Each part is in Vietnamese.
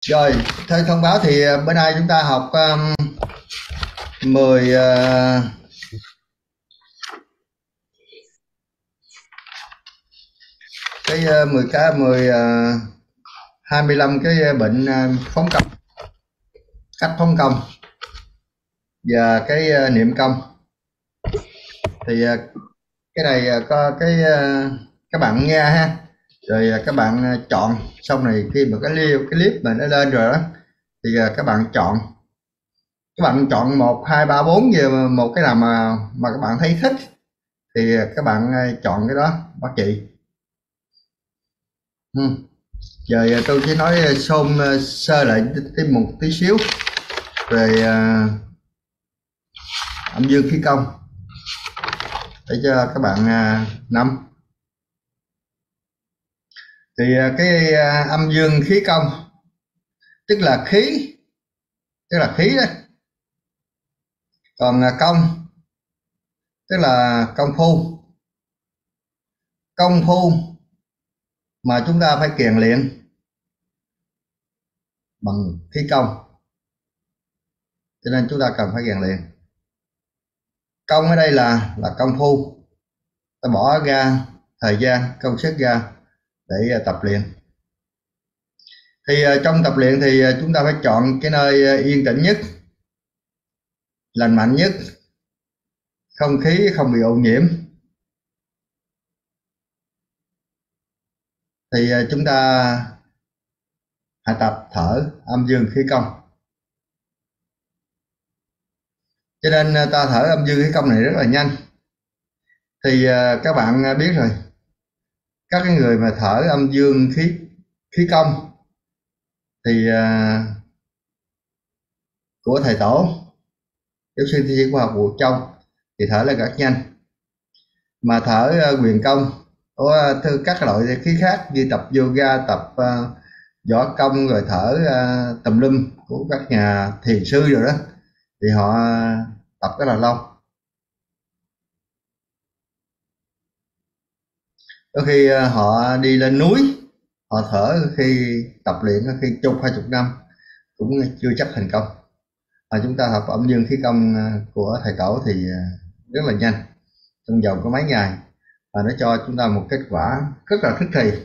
Rồi, theo thông báo thì bữa nay chúng ta học 10 cái 10 cái 10 25 cái bệnh phóng công, cách phóng công và cái niệm công. Thì cái này có các bạn nghe ha, rồi các bạn chọn xong này, khi mà cái clip mà nó lên rồi đó thì các bạn chọn 1 2 3 4 gì một cái nào mà các bạn thấy thích thì các bạn chọn cái đó bác chị. Giờ tôi chỉ nói sơ lại một tí xíu về âm dương khí công để cho các bạn nắm. Thì cái âm dương khí công tức là khí đó, còn công tức là công phu mà chúng ta phải kiền luyện bằng khí công, cho nên chúng ta cần phải rèn luyện. Công ở đây là công phu, ta bỏ ra thời gian công sức ra để tập luyện. Thì trong tập luyện thì chúng ta phải chọn cái nơi yên tĩnh nhất, lành mạnh nhất, không khí không bị ô nhiễm. Thì chúng ta hãy tập thở âm dương khí công. Cho nên ta thở âm dương khí công này rất là nhanh. Thì các bạn biết rồi, các cái người mà thở âm dương khí công thì của thầy tổ giáo sư tiến sĩ khoa học Vũ Châu thì thở là rất nhanh. Mà thở quyền công của các loại khí khác như tập yoga, tập võ công, rồi thở tùm lum của các nhà thiền sư rồi đó, thì họ tập rất là lâu. Có khi họ đi lên núi họ thở, khi tập luyện khi chục 20 năm cũng chưa chắc thành công. Mà chúng ta học âm dương khí công của thầy tổ thì rất là nhanh, trong vòng có mấy ngày, và nó cho chúng ta một kết quả rất là tức thì.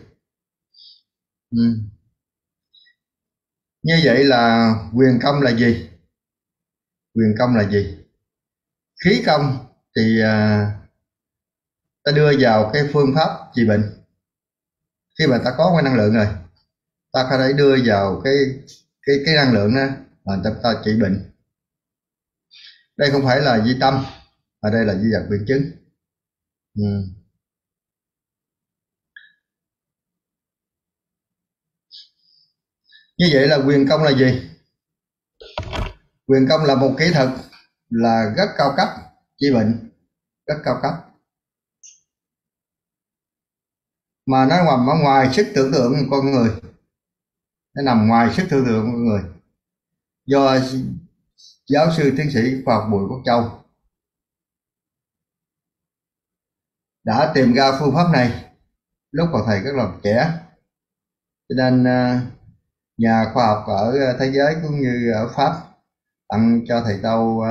Như vậy là quyền công là gì? Quyền công là gì? Khí công thì ta đưa vào cái phương pháp trị bệnh. Khi mà ta có cái năng lượng rồi, ta có thể đưa vào cái năng lượng đó mà ta trị bệnh. Đây không phải là di tâm, mà đây là di vật biện chứng. Như vậy là quyền công là gì? Quyền công là một kỹ thuật là rất cao cấp trị bệnh, rất cao cấp, mà nó nằm ở ngoài sức tưởng tượng của con người, nó nằm ngoài sức tưởng tượng của con người. Do giáo sư tiến sĩ khoa học Bùi Quốc Châu đã tìm ra phương pháp này lúc mà thầy rất là trẻ, cho nên nhà khoa học ở thế giới cũng như ở Pháp tặng cho thầy Châu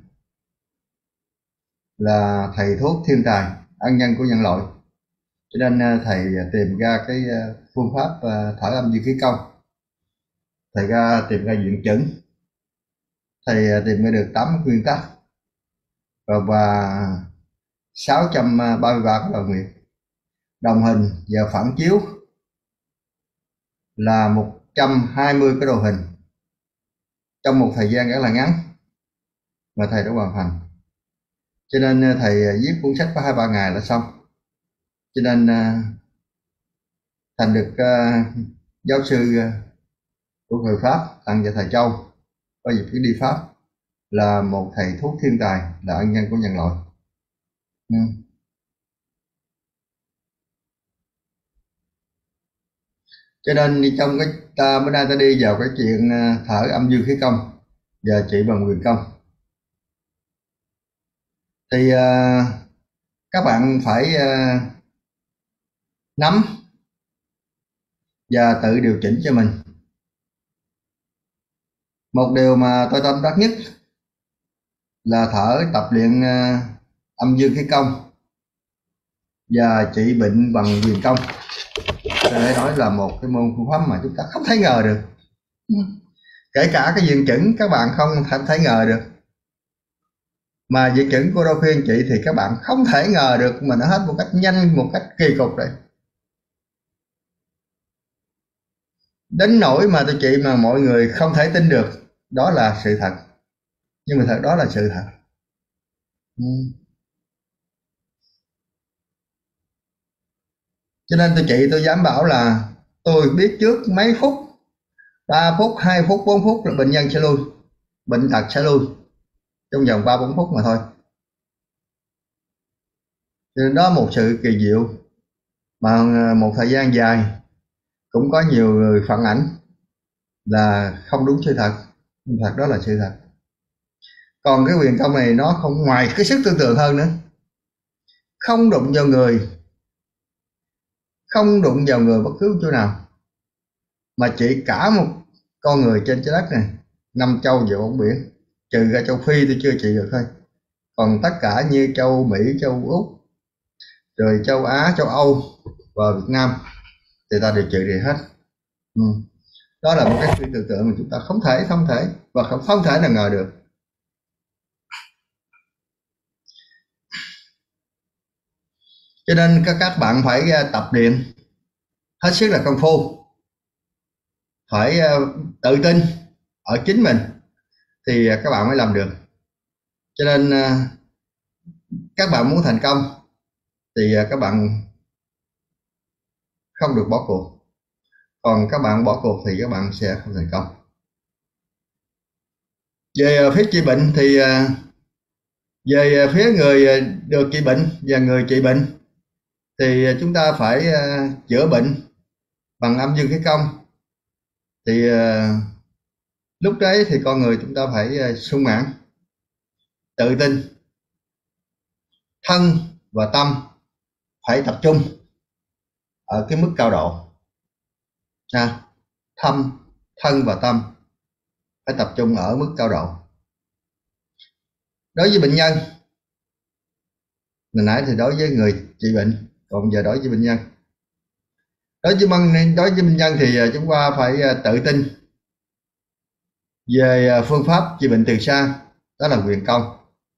là thầy thuốc thiên tài, ân nhân của nhân loại. Cho nên thầy tìm ra cái phương pháp thở âm dương khí công. Thầy tìm ra viện chứng, thầy tìm ra được 8 nguyên tắc và 633 cái đầu nguyện, đồng hình và phản chiếu là 120 cái đồ hình trong một thời gian rất là ngắn mà thầy đã hoàn thành. Cho nên thầy viết cuốn sách có 2-3 ngày là xong. Cho nên thành được giáo sư của người Pháp tặng cho thầy Châu có dịp đi Pháp là một thầy thuốc thiên tài, là ân nhân của nhân loại. Cho nên trong cái bữa nay ta đi vào cái chuyện thở âm dương khí công và trị bằng quyền công, thì các bạn phải nắm và tự điều chỉnh cho mình. Một điều mà tôi tâm đắc nhất là thở tập luyện âm dương khí công và trị bệnh bằng quyền công. Tôi hãy nói là một cái môn phương pháp mà chúng ta không thể ngờ được. Kể cả cái diện chẩn các bạn không thể ngờ được. Mà diện chẩn của Đô Khuyên chị thì các bạn không thể ngờ được mà nó hết một cách nhanh, một cách kỳ cục đấy. Đến nỗi mà tôi chị mà mọi người không thể tin được, đó là sự thật. Nhưng mà thật đó là sự thật. Cho nên tôi dám bảo là tôi biết trước mấy phút, 3 phút, 2 phút, 4 phút là bệnh nhân sẽ lui, bệnh tật sẽ lui trong vòng 3-4 phút mà thôi. Cho nên đó một sự kỳ diệu mà một thời gian dài cũng có nhiều người phản ảnh là không đúng sự thật, nhưng thật đó là sự thật. Còn cái quyền công này nó không ngoài cái sức tưởng tượng hơn nữa, không đụng vào người, không đụng vào người bất cứ chỗ nào, mà chỉ cả một con người trên trái đất này, 5 châu và 4 biển, trừ ra châu Phi tôi chưa trị được thôi, còn tất cả như châu Mỹ, châu Úc, rồi châu Á, châu Âu và Việt Nam thì ta đều trị được hết. Đó là một cái sự tưởng tượng mà chúng ta không thể và không thể nào ngờ được. Cho nên các bạn phải tập luyện hết sức là công phu, phải tự tin ở chính mình thì các bạn mới làm được. Cho nên các bạn muốn thành công thì các bạn không được bỏ cuộc, còn các bạn bỏ cuộc thì các bạn sẽ không thành công. Về phía trị bệnh thì về phía người được trị bệnh và người trị bệnh thì chúng ta phải chữa bệnh bằng âm dương khí công. Thì lúc đấy thì con người chúng ta phải sung mãn, tự tin, thân và tâm phải tập trung ở cái mức cao độ. Thân và tâm phải tập trung ở mức cao độ. Đối với bệnh nhân, hồi nãy thì đối với người trị bệnh, còn giờ đối với bệnh nhân. Đối với bệnh nhân thì chúng ta phải tự tin về phương pháp trị bệnh từ xa, đó là quyền công.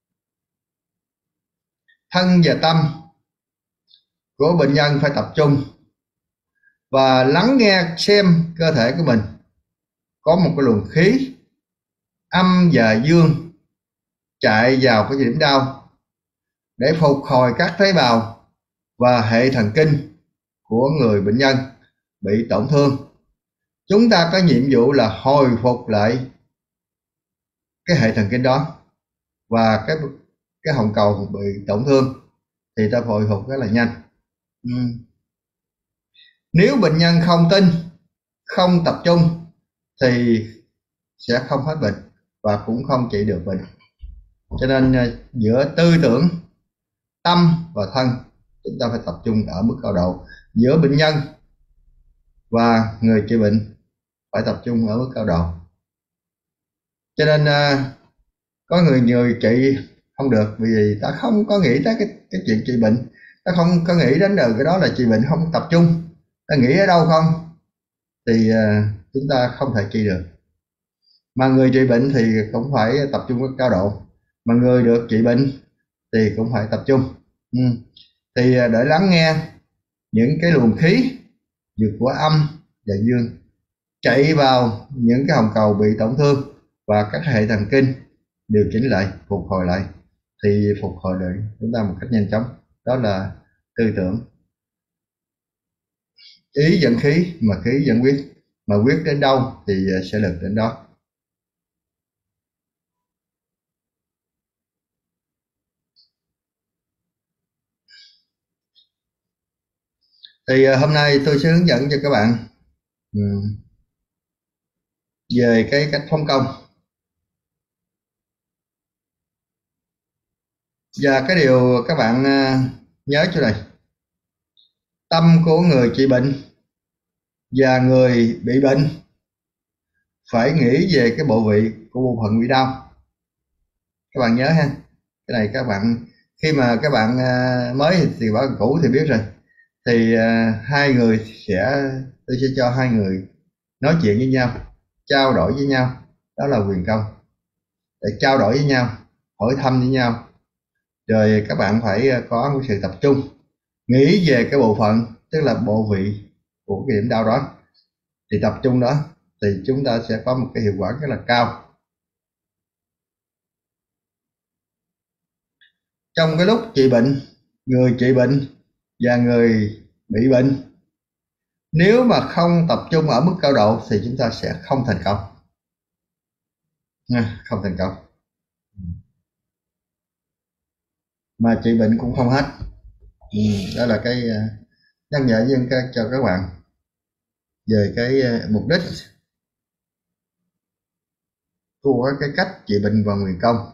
Thân và tâm của bệnh nhân phải tập trung và lắng nghe xem cơ thể của mình có một cái luồng khí âm và dương chạy vào cái điểm đau để phục hồi các tế bào và hệ thần kinh của người bệnh nhân bị tổn thương. Chúng ta có nhiệm vụ là hồi phục lại cái hệ thần kinh đó, và cái hồng cầu bị tổn thương thì ta hồi phục rất là nhanh. Nếu bệnh nhân không tin, không tập trung thì sẽ không hết bệnh và cũng không trị được bệnh. Cho nên giữa tư tưởng, tâm và thân chúng ta phải tập trung ở mức cao độ. Giữa bệnh nhân và người trị bệnh phải tập trung ở mức cao độ. Cho nên có người trị không được vì ta không có nghĩ tới cái chuyện trị bệnh, ta không có nghĩ đến cái đó là trị bệnh, không tập trung, ta nghĩ ở đâu không thì chúng ta không thể trị được. Mà người trị bệnh thì cũng phải tập trung ở cao độ, mà người được trị bệnh thì cũng phải tập trung. Thì để lắng nghe những cái luồng khí của âm và dương chạy vào những cái hồng cầu bị tổn thương và các hệ thần kinh điều chỉnh lại, phục hồi lại, thì phục hồi lại chúng ta một cách nhanh chóng. Đó là tư tưởng. Ý dẫn khí mà khí dẫn quyết, mà quyết đến đâu thì sẽ lực đến đó. Thì hôm nay tôi sẽ hướng dẫn cho các bạn về cái cách phóng công. Và cái điều các bạn nhớ chỗ này, tâm của người trị bệnh và người bị bệnh phải nghĩ về cái bộ vị của bộ phận bị đau. Các bạn nhớ ha, cái này các bạn khi mà các bạn mới thì bạn cũ thì biết rồi, thì hai người tôi sẽ cho hai người nói chuyện với nhau, trao đổi với nhau, đó là quyền công, để trao đổi với nhau, hỏi thăm với nhau, rồi các bạn phải có một sự tập trung nghĩ về cái bộ phận, tức là bộ vị của cái điểm đau đó, thì tập trung đó thì chúng ta sẽ có một cái hiệu quả rất là cao. Trong cái lúc trị bệnh, người trị bệnh và người bị bệnh, nếu mà không tập trung ở mức cao độ thì chúng ta sẽ không thành công nha, không thành công, mà trị bệnh cũng không hết. Đó là cái nhắc nhở cho các bạn về cái mục đích của cái cách trị bệnh bằng quyền công.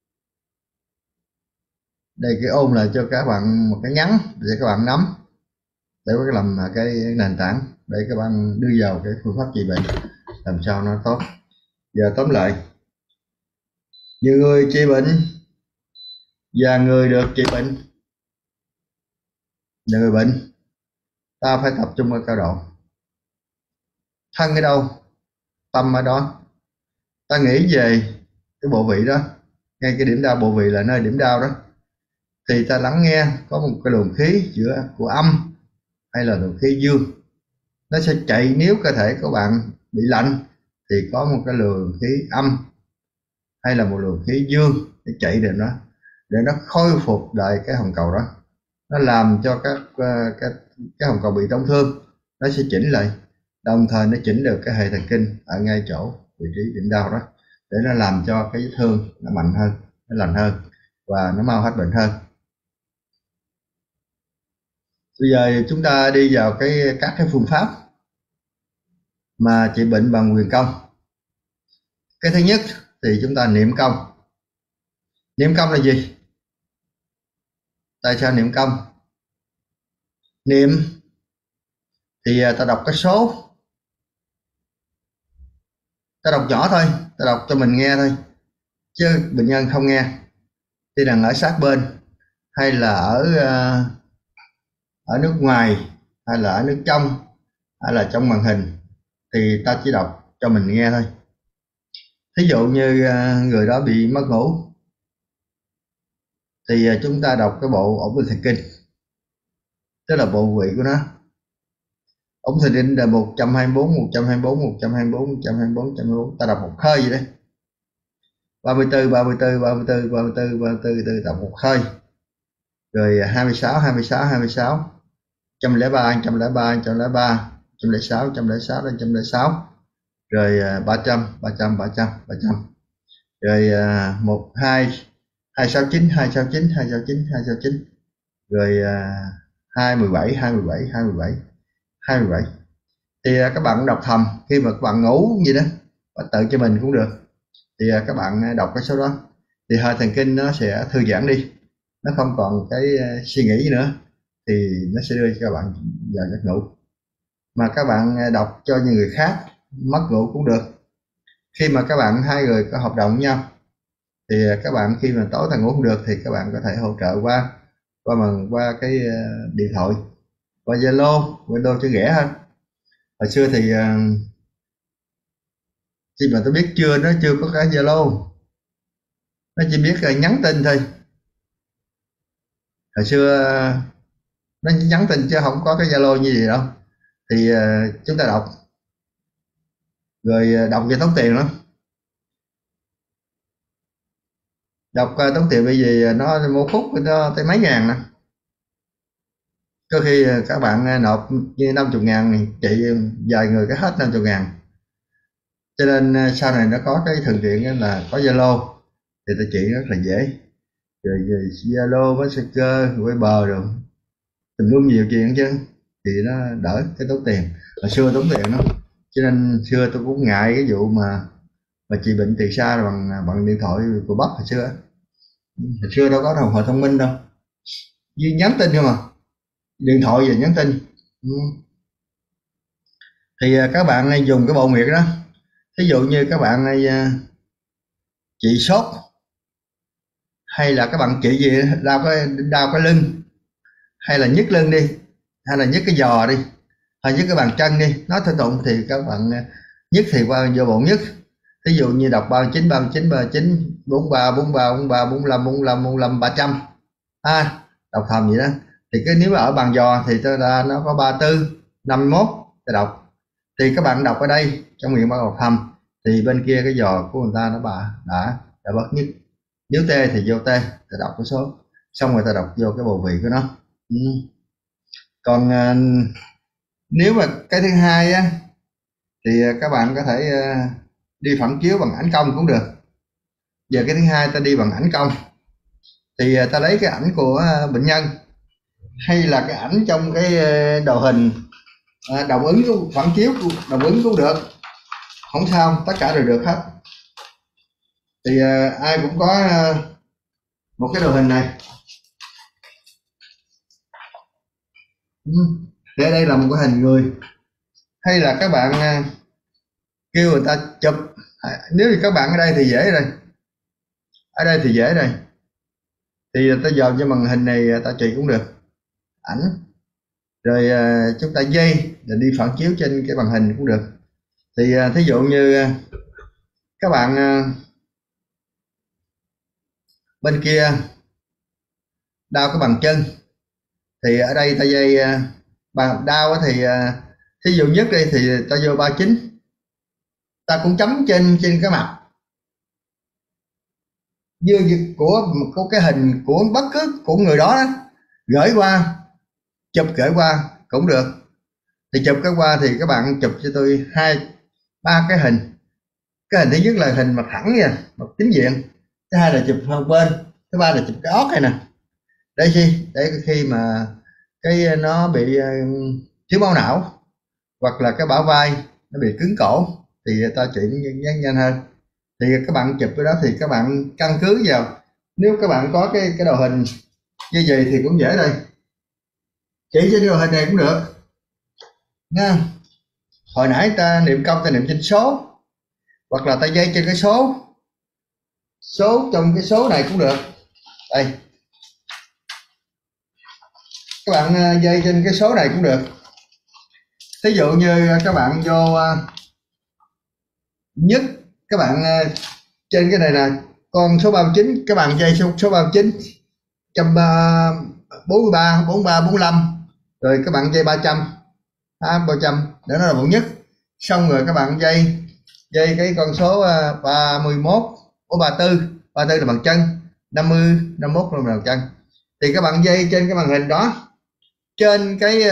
Đây cái ôn lại cho các bạn một cái ngắn để các bạn nắm, để có làm cái nền tảng để các bạn đưa vào cái phương pháp trị bệnh làm sao nó tốt. Giờ tóm lại, nhiều người trị bệnh và người được trị bệnh, và người bệnh, ta phải tập trung ở cao độ. Thân ở đâu, tâm ở đó. Ta nghĩ về cái bộ vị đó, ngay cái điểm đau bộ vị là nơi điểm đau đó, thì ta lắng nghe có một cái luồng khí giữa của âm hay là luồng khí dương, nó sẽ chạy. Nếu cơ thể của bạn bị lạnh thì có một cái luồng khí âm hay là một luồng khí dương để chạy đến nó, để nó khôi phục lại cái hồng cầu đó, nó làm cho cái hồng cầu bị tổn thương nó sẽ chỉnh lại, đồng thời nó chỉnh được cái hệ thần kinh ở ngay chỗ vị trí điểm đau đó, để nó làm cho cái vết thương nó mạnh hơn, nó lành hơn và nó mau hết bệnh hơn. Bây giờ chúng ta đi vào các cái phương pháp mà trị bệnh bằng quyền công. Cái thứ nhất thì chúng ta niệm công. Niệm công là gì? Tại sao niệm công? Niệm thì ta đọc cái số, ta đọc nhỏ thôi, ta đọc cho mình nghe thôi, chứ bệnh nhân không nghe. Tuy rằng ở sát bên hay là ở nước ngoài hay là ở nước trong hay là trong màn hình thì ta chỉ đọc cho mình nghe thôi. Thí dụ như người đó bị mất ngủ thì chúng ta đọc cái bộ ổn định thần kinh, tức là bộ vị của nó. Ổn thần kinh là 124, 124, 124, 124, 124, ta đọc một hơi vậy đấy. 34, 34, 34, 34, 34, đọc một hơi. Rồi 26, 26, 26, 103, 103, 103, 106, 106, 106. Rồi 300, 300, 300, 300. Rồi 1, 2, 269, 269, 269, 269. Rồi 217, 217, 217, 217. Thì các bạn đọc thầm khi mà các bạn ngủ gì đó, và tự cho mình cũng được. Thì các bạn đọc cái số đó thì hệ thần kinh nó sẽ thư giãn đi, nó không còn cái suy nghĩ gì nữa, thì nó sẽ đưa cho các bạn vào giấc ngủ. Mà các bạn đọc cho những người khác mất ngủ cũng được. Khi mà các bạn hai người có hợp đồng với nhau thì các bạn khi mà tối ta ngủ không được thì các bạn có thể hỗ trợ qua cái điện thoại, qua Zalo cho rẻ hơn. Hồi xưa thì khi mà tôi biết nó chưa có cái Zalo, nó chỉ biết nhắn tin thôi. Hồi xưa nó nhắn tin chứ không có cái Zalo như gì đâu. Thì chúng ta đọc, rồi đọc cho tốn tiền lắm. Đọc tốn tiền bởi vì nó một phút nó tới mấy ngàn nè. Có khi các bạn nộp như 50.000, chị vài người cái hết 50.000. Cho nên sau này nó có cái thuận tiện là có Zalo thì tôi chỉ rất là dễ. Rồi Zalo, Messenger, Viber rồi tùm lum nhiều chuyện chứ, thì nó đỡ cái tốn tiền. Hồi xưa tốn tiền lắm, cho nên xưa tôi cũng ngại cái vụ mà trị bệnh từ xa bằng điện thoại của bắp hồi xưa. Hồi xưa đâu có đồng hồ thông minh đâu, chỉ nhắn tin thôi mà, điện thoại về nhắn tin. Thì các bạn dùng cái bộ miệng đó. Ví dụ như các bạn trị sốt, hay là các bạn trị gì đau cái lưng, hay là nhức lưng đi, hay là nhức cái giò đi, hay nhức cái bàn chân đi, nói theo tụng thì các bạn nhức thì qua vô bụng nhức. Ví dụ như đọc 39 39 39 43 43 43 45 45 45 300 đọc thầm vậy đó. Thì cái nếu mà ở bàn giò thì nó có 34 51 để đọc, thì các bạn đọc ở đây trong miệng bạn đọc thầm, thì bên kia cái giò của người ta nó đã bớt nhức. Nếu tê thì vô tê, thì đọc cái số, xong người ta đọc vô cái bầu vị của nó. Còn nếu mà cái thứ hai á, thì các bạn có thể đi phản chiếu bằng ảnh công cũng được. Giờ cái thứ hai ta đi bằng ảnh công, thì ta lấy cái ảnh của bệnh nhân, hay là cái ảnh trong cái đồ hình đồng ứng của phản chiếu đồng ứng cũng được, không sao, tất cả đều được hết. Thì ai cũng có một cái đồ hình này. Để đây là một cái hình người, hay là các bạn kêu người ta chụp. Nếu như các bạn ở đây thì dễ rồi, ở đây thì dễ rồi, thì ta dòm cho màn hình này ta trị cũng được ảnh, rồi chúng ta dây để đi phản chiếu trên cái màn hình cũng được. Thì thí dụ như các bạn bên kia đau cái bàn chân, thì ở đây ta dây bàn đau thì thí dụ nhất đây thì ta vô 39, ta cũng chấm trên cái mặt như của cái hình của bất cứ của người đó, gửi qua, chụp gửi qua cũng được. Thì chụp cái qua thì các bạn chụp cho tôi 2-3 cái hình. Cái hình thứ nhất là hình mặt thẳng nha, mặt chính diện. Thứ hai là chụp hai bên. Thứ ba là chụp cái ót này nè. Để chi? Để khi mà cái nó bị thiếu máu não, hoặc là cái bả vai nó bị cứng cổ, thì ta trị nhanh hơn. Thì các bạn chụp cái đó thì các bạn căn cứ vào, nếu các bạn có cái đồ hình như vậy thì cũng dễ đây, chỉ trên đồ hình này cũng được nha. Hồi nãy ta niệm công, ta niệm trên số, hoặc là ta dây trên cái số trong cái số này cũng được. Đây, các bạn dây trên cái số này cũng được. Thí dụ như các bạn vô nhất, các bạn trên cái này là con số 39, các bạn dây số 39 143 43 45, rồi các bạn dây 300 300 để nó là bộ nhất. Xong rồi các bạn dây cái con số 31 của 34 là bàn chân, 50 51 là bàn chân. Thì các bạn dây trên cái màn hình đó, trên cái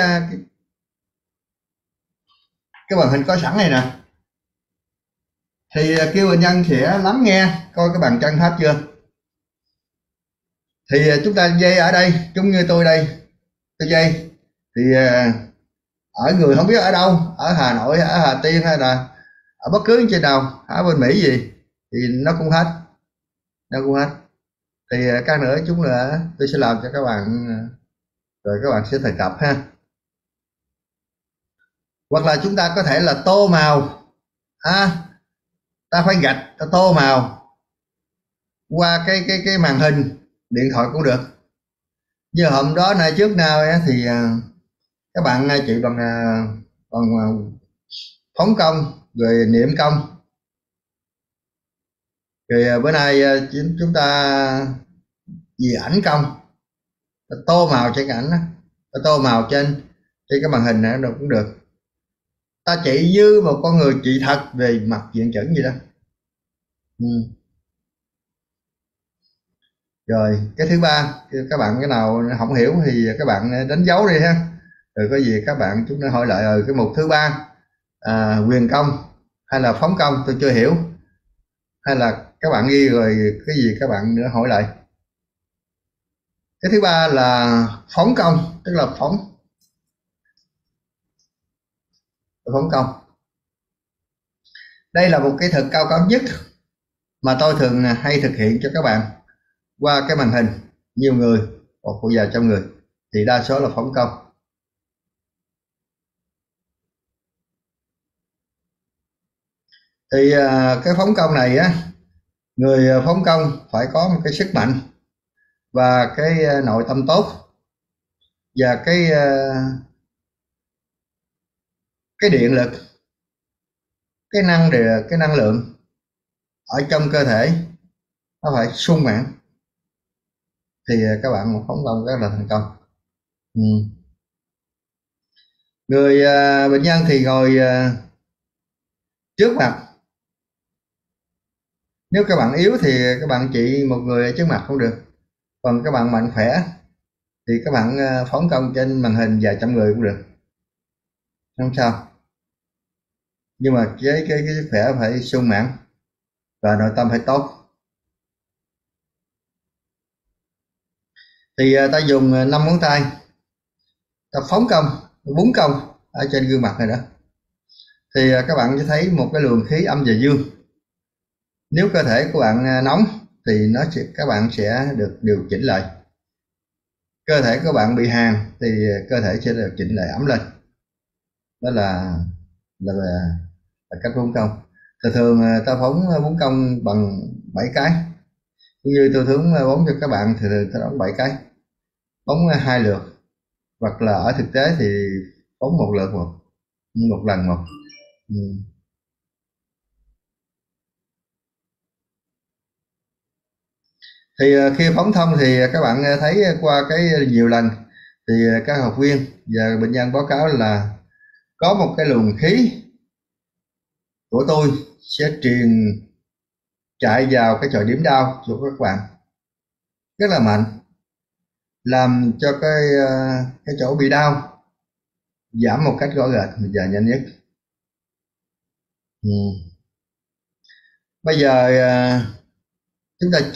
màn hình có sẵn này nè, thì kêu bệnh nhân sẽ lắng nghe coi cái bàn chân hết chưa. Thì chúng ta dây ở đây, giống như tôi đây, tôi dây thì ở người không biết ở đâu, ở Hà Nội, ở Hà Tiên, hay là ở bất cứ trên nào, ở bên Mỹ gì, thì nó cũng hết, Thì các nữa chúng là tôi sẽ làm cho các bạn, rồi các bạn sẽ thực tập ha. Hoặc là chúng ta có thể là tô màu, ta phải gạch, ta tô màu qua cái màn hình điện thoại cũng được. Như hôm đó nay trước nào thì các bạn chị bằng phóng công rồi niệm công, rồi bữa nay chúng ta vì ảnh công, ta tô màu trên cái ảnh đó, ta tô màu trên cái màn hình này cũng được. Ta chỉ như một con người chị thật về mặt diện chuẩn gì đó. Rồi cái thứ ba, các bạn cái nào không hiểu thì các bạn đánh dấu đi ha, rồi có gì các bạn chúng ta hỏi lại cái mục thứ ba, quyền công hay là phóng công tôi chưa hiểu, hay là các bạn ghi rồi cái gì các bạn nữa hỏi lại. Cái thứ ba là phóng công, tức là phóng công. Đây là một cái thực cao cấp nhất mà tôi thường hay thực hiện cho các bạn qua cái màn hình nhiều người hoặc bây giờ trong người, thì đa số là phóng công. Thì cái phóng công này á, người phóng công phải có một cái sức mạnh và cái nội tâm tốt, và cái điện lực, cái năng lượng ở trong cơ thể nó phải sung mãn, thì các bạn phóng công rất là thành công. Ừ. Người bệnh nhân thì ngồi trước mặt. Nếu các bạn yếu thì các bạn trị một người ở trước mặt không được, còn các bạn mạnh khỏe thì các bạn phóng công trên màn hình vài trăm người cũng được, không sao. Nhưng mà cái sức khỏe phải sung mãn và nội tâm phải tốt. Thì ta dùng 5 ngón tay, ta phóng công 4 công ở trên gương mặt này đó, thì các bạn sẽ thấy một cái luồng khí âm và dương. Nếu cơ thể của bạn nóng thì các bạn sẽ được điều chỉnh lại. Cơ thể của bạn bị hàn thì cơ thể sẽ được chỉnh lại ấm lên. Đó là, là cách phóng công. Thường thường ta phóng phóng công bằng 7 cái. Như tôi hướng bóng cho các bạn thì ta đóng 7 cái, bóng 2 lượt, hoặc là ở thực tế thì phóng một lượt một lần một. Ừ. Thì khi phóng thông thì các bạn thấy qua cái nhiều lần thì các học viên và bệnh nhân báo cáo là có một cái luồng khí của tôi sẽ truyền chạy vào cái chỗ điểm đau của các bạn rất là mạnh, làm cho cái chỗ bị đau giảm một cách rõ rệt và nhanh nhất. Ừ. Bây giờ chúng ta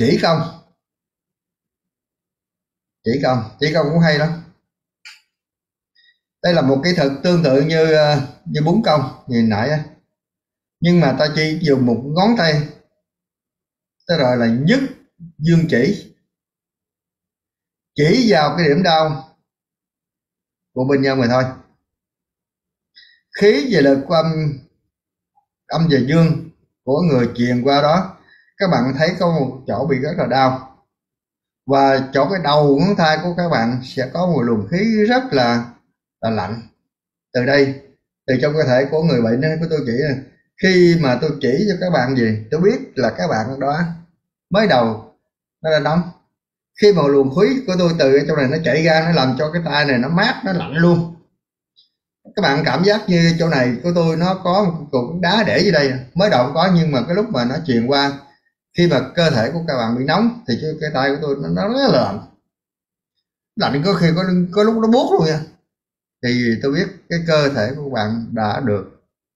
chỉ công cũng hay lắm. Đây là một kỹ thuật tương tự như búng công như nãy á, nhưng mà ta chỉ dùng một ngón tay, ta gọi là nhấc dương chỉ vào cái điểm đau của bệnh nhân mà thôi. Khí về lực của âm và dương của người truyền qua đó, các bạn thấy có một chỗ bị rất là đau, và chỗ cái đầu ngón tay của các bạn sẽ có một luồng khí rất là lạnh. Từ đây, từ trong cơ thể của người bệnh của tôi chỉ, khi mà tôi chỉ cho các bạn gì, tôi biết là các bạn đó mới đầu nó đã nóng. Khi mà luồng khí của tôi từ trong này nó chạy ra, nó làm cho cái tay này nó mát, nó lạnh luôn. Các bạn cảm giác như chỗ này của tôi nó có một cục đá để dưới đây, mới đầu không có, nhưng mà cái lúc mà nó truyền qua, khi mà cơ thể của các bạn bị nóng thì cái tay của tôi nó rất là lạnh, có khi có lúc nó buốt luôn nha. Thì tôi biết cái cơ thể của bạn đã được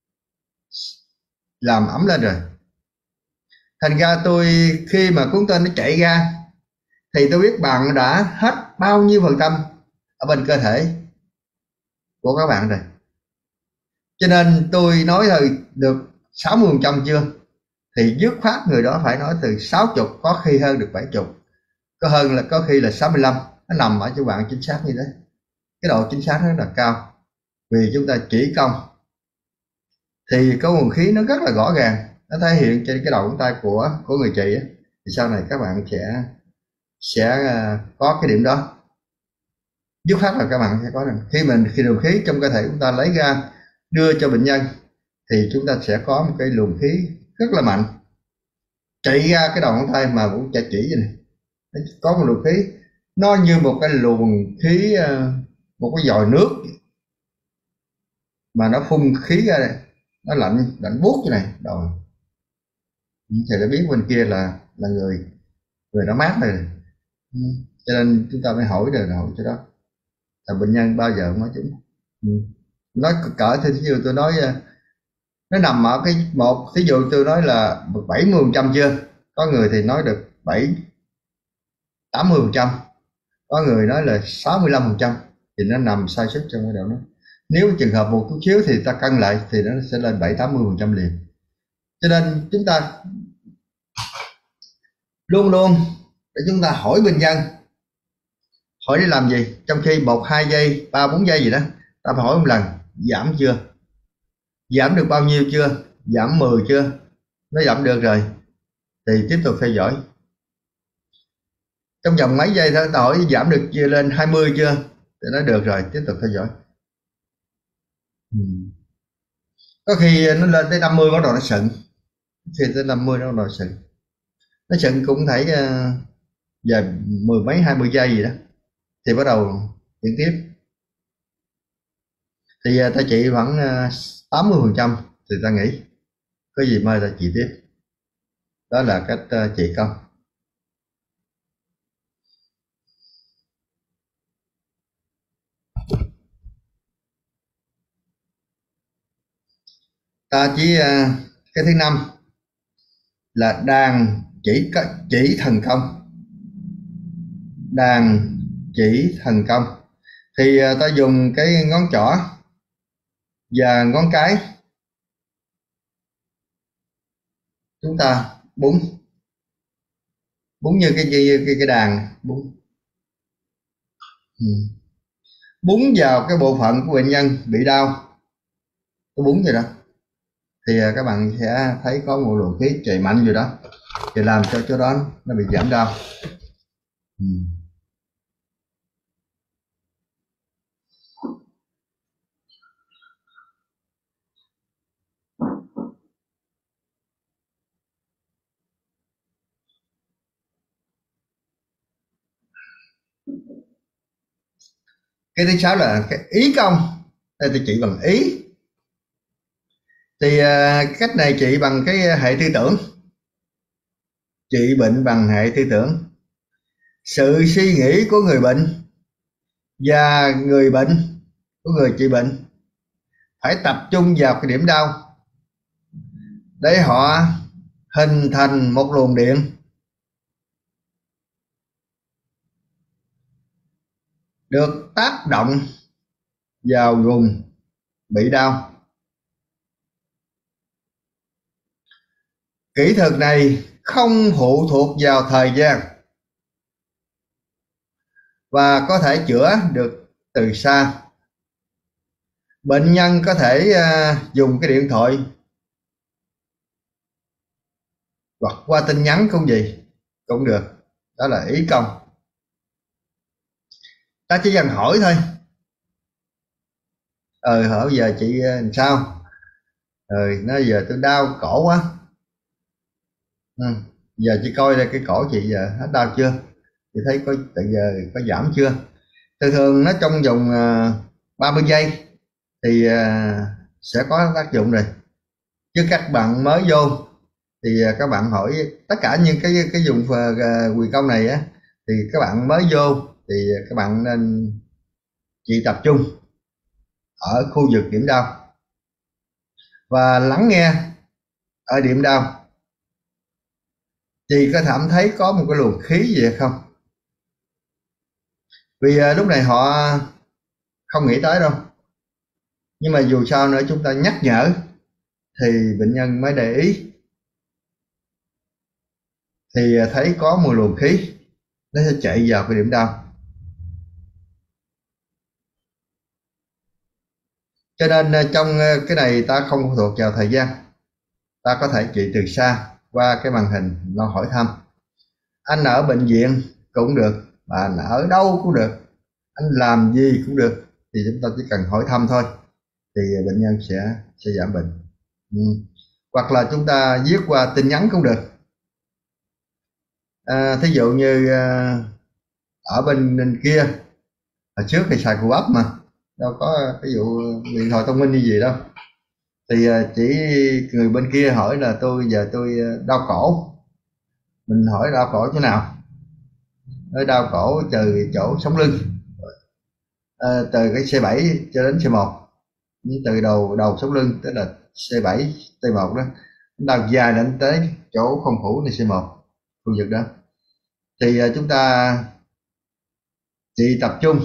làm ấm lên rồi. Thành ra khi mà cuốn tên nó chạy ra thì tôi biết bạn đã hết bao nhiêu phần trăm ở bên cơ thể của các bạn rồi. Cho nên tôi nói thôi được 60% chưa, thì dứt khoát người đó phải nói từ 60, có khi hơn được 70, có khi là 65. Nó nằm ở chỗ bạn chính xác như thế. Cái độ chính xác rất là cao, vì chúng ta chỉ công thì có nguồn khí nó rất là rõ ràng, nó thể hiện trên cái đầu ngón tay của người chị á. Thì sau này các bạn sẽ có cái điểm đó. Dứt khoát là các bạn sẽ có rằng khi luồng khí trong cơ thể chúng ta lấy ra đưa cho bệnh nhân thì chúng ta sẽ có một cái luồng khí rất là mạnh chạy ra cái đầu ngón tay mà cũng chỉ vậy này. Có một luồng khí nó như một cái luồng khí, một cái vòi nước mà nó phun khí ra đây, nó lạnh buốt như này rồi, thì đã biết bên kia là người nó mát rồi. Cho nên chúng ta phải hỏi cho đó là bệnh nhân bao giờ cũng nói chúng. Nói cỡ thì ví dụ tôi nói nó nằm ở cái một, ví dụ tôi nói là 70% chưa, có người thì nói được 80%, có người nói là 65%, thì nó nằm sai suất trong cái đầu nó. Nếu trường hợp một chút xíu thì ta cân lại thì nó sẽ lên 70-80% liền. Cho nên chúng ta luôn luôn để chúng ta hỏi bệnh nhân, hỏi để làm gì, trong khi 1-2 giây 3-4 giây gì đó ta phải hỏi một lần, giảm chưa, giảm được bao nhiêu chưa, giảm 10 chưa, nó giảm được rồi thì tiếp tục theo dõi. Trong vòng mấy giây thôi ta hỏi giảm được chia lên 20 chưa, thì nó được rồi, tiếp tục theo dõi. Có khi nó lên tới 50 bắt đầu nó sừng, khi tới 50 nó bắt đầu sừng, nó sừng cũng thể vài mười mấy 20 giây gì đó thì bắt đầu chuyển tiếp. Thì ta chỉ khoảng 80% thì ta nghĩ có gì mai ta chỉ tiếp. Đó là cách chỉ công. Ta chỉ cái thứ năm là đàn chỉ thần công. Đàn chỉ thần công thì ta dùng cái ngón trỏ và ngón cái, chúng ta búng như cái đàn búng. Búng vào cái bộ phận của bệnh nhân bị đau, tôi búng vậy đó thì các bạn sẽ thấy có một luồng khí chạy mạnh vô đó thì làm cho chỗ đó nó bị giảm đau. Cái thứ sáu là cái ý công. Đây tôi chỉ bằng ý. Thì cách này trị bằng cái hệ tư tưởng. Trị bệnh bằng hệ tư tưởng. Sự suy nghĩ của người bệnh và người bệnh của người trị bệnh phải tập trung vào cái điểm đau để họ hình thành một luồng điện được tác động vào vùng bị đau. Kỹ thuật này không phụ thuộc vào thời gian và có thể chữa được từ xa. Bệnh nhân có thể dùng cái điện thoại hoặc qua tin nhắn cũng gì cũng được. Đó là ý công. Ta chỉ cần hỏi thôi. Hỏi giờ chị làm sao? Nói giờ tôi đau cổ quá. Giờ chị coi đây cái cổ chị giờ hết đau chưa? Chị thấy có từ giờ có giảm chưa? Thường nó trong vòng 30 giây thì sẽ có tác dụng rồi. Chứ các bạn mới vô thì các bạn hỏi tất cả những cái dùng quyền công này á, thì các bạn mới vô thì các bạn nên chỉ tập trung ở khu vực điểm đau và lắng nghe ở điểm đau. Chị có cảm thấy có một cái luồng khí gì hay không? Vì lúc này họ không nghĩ tới đâu, nhưng mà dù sao nữa chúng ta nhắc nhở thì bệnh nhân mới để ý, thì thấy có một luồng khí nó sẽ chạy vào cái điểm đau. Cho nên trong cái này ta không phụ thuộc vào thời gian, ta có thể trị từ xa qua cái màn hình nó hỏi thăm. Anh ở bệnh viện cũng được, bạn ở đâu cũng được, anh làm gì cũng được, thì chúng ta chỉ cần hỏi thăm thôi thì bệnh nhân sẽ giảm bệnh. Hoặc là chúng ta viết qua tin nhắn cũng được. Thí dụ như ở bên kia hồi trước thì xài cụ ấp mà đâu có ví dụ điện thoại thông minh như gì đâu, thì chỉ người bên kia hỏi là giờ tôi đau cổ, mình hỏi đau cổ chỗ nào, nói đau cổ từ chỗ sống lưng, từ cái C7 cho đến C1, từ đầu sống lưng tức là C7 T1 đó, đau dài đến tới chỗ không phủ là C1, khu vực đó thì chúng ta chỉ tập trung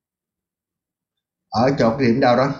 ở chỗ cái điểm đau đó,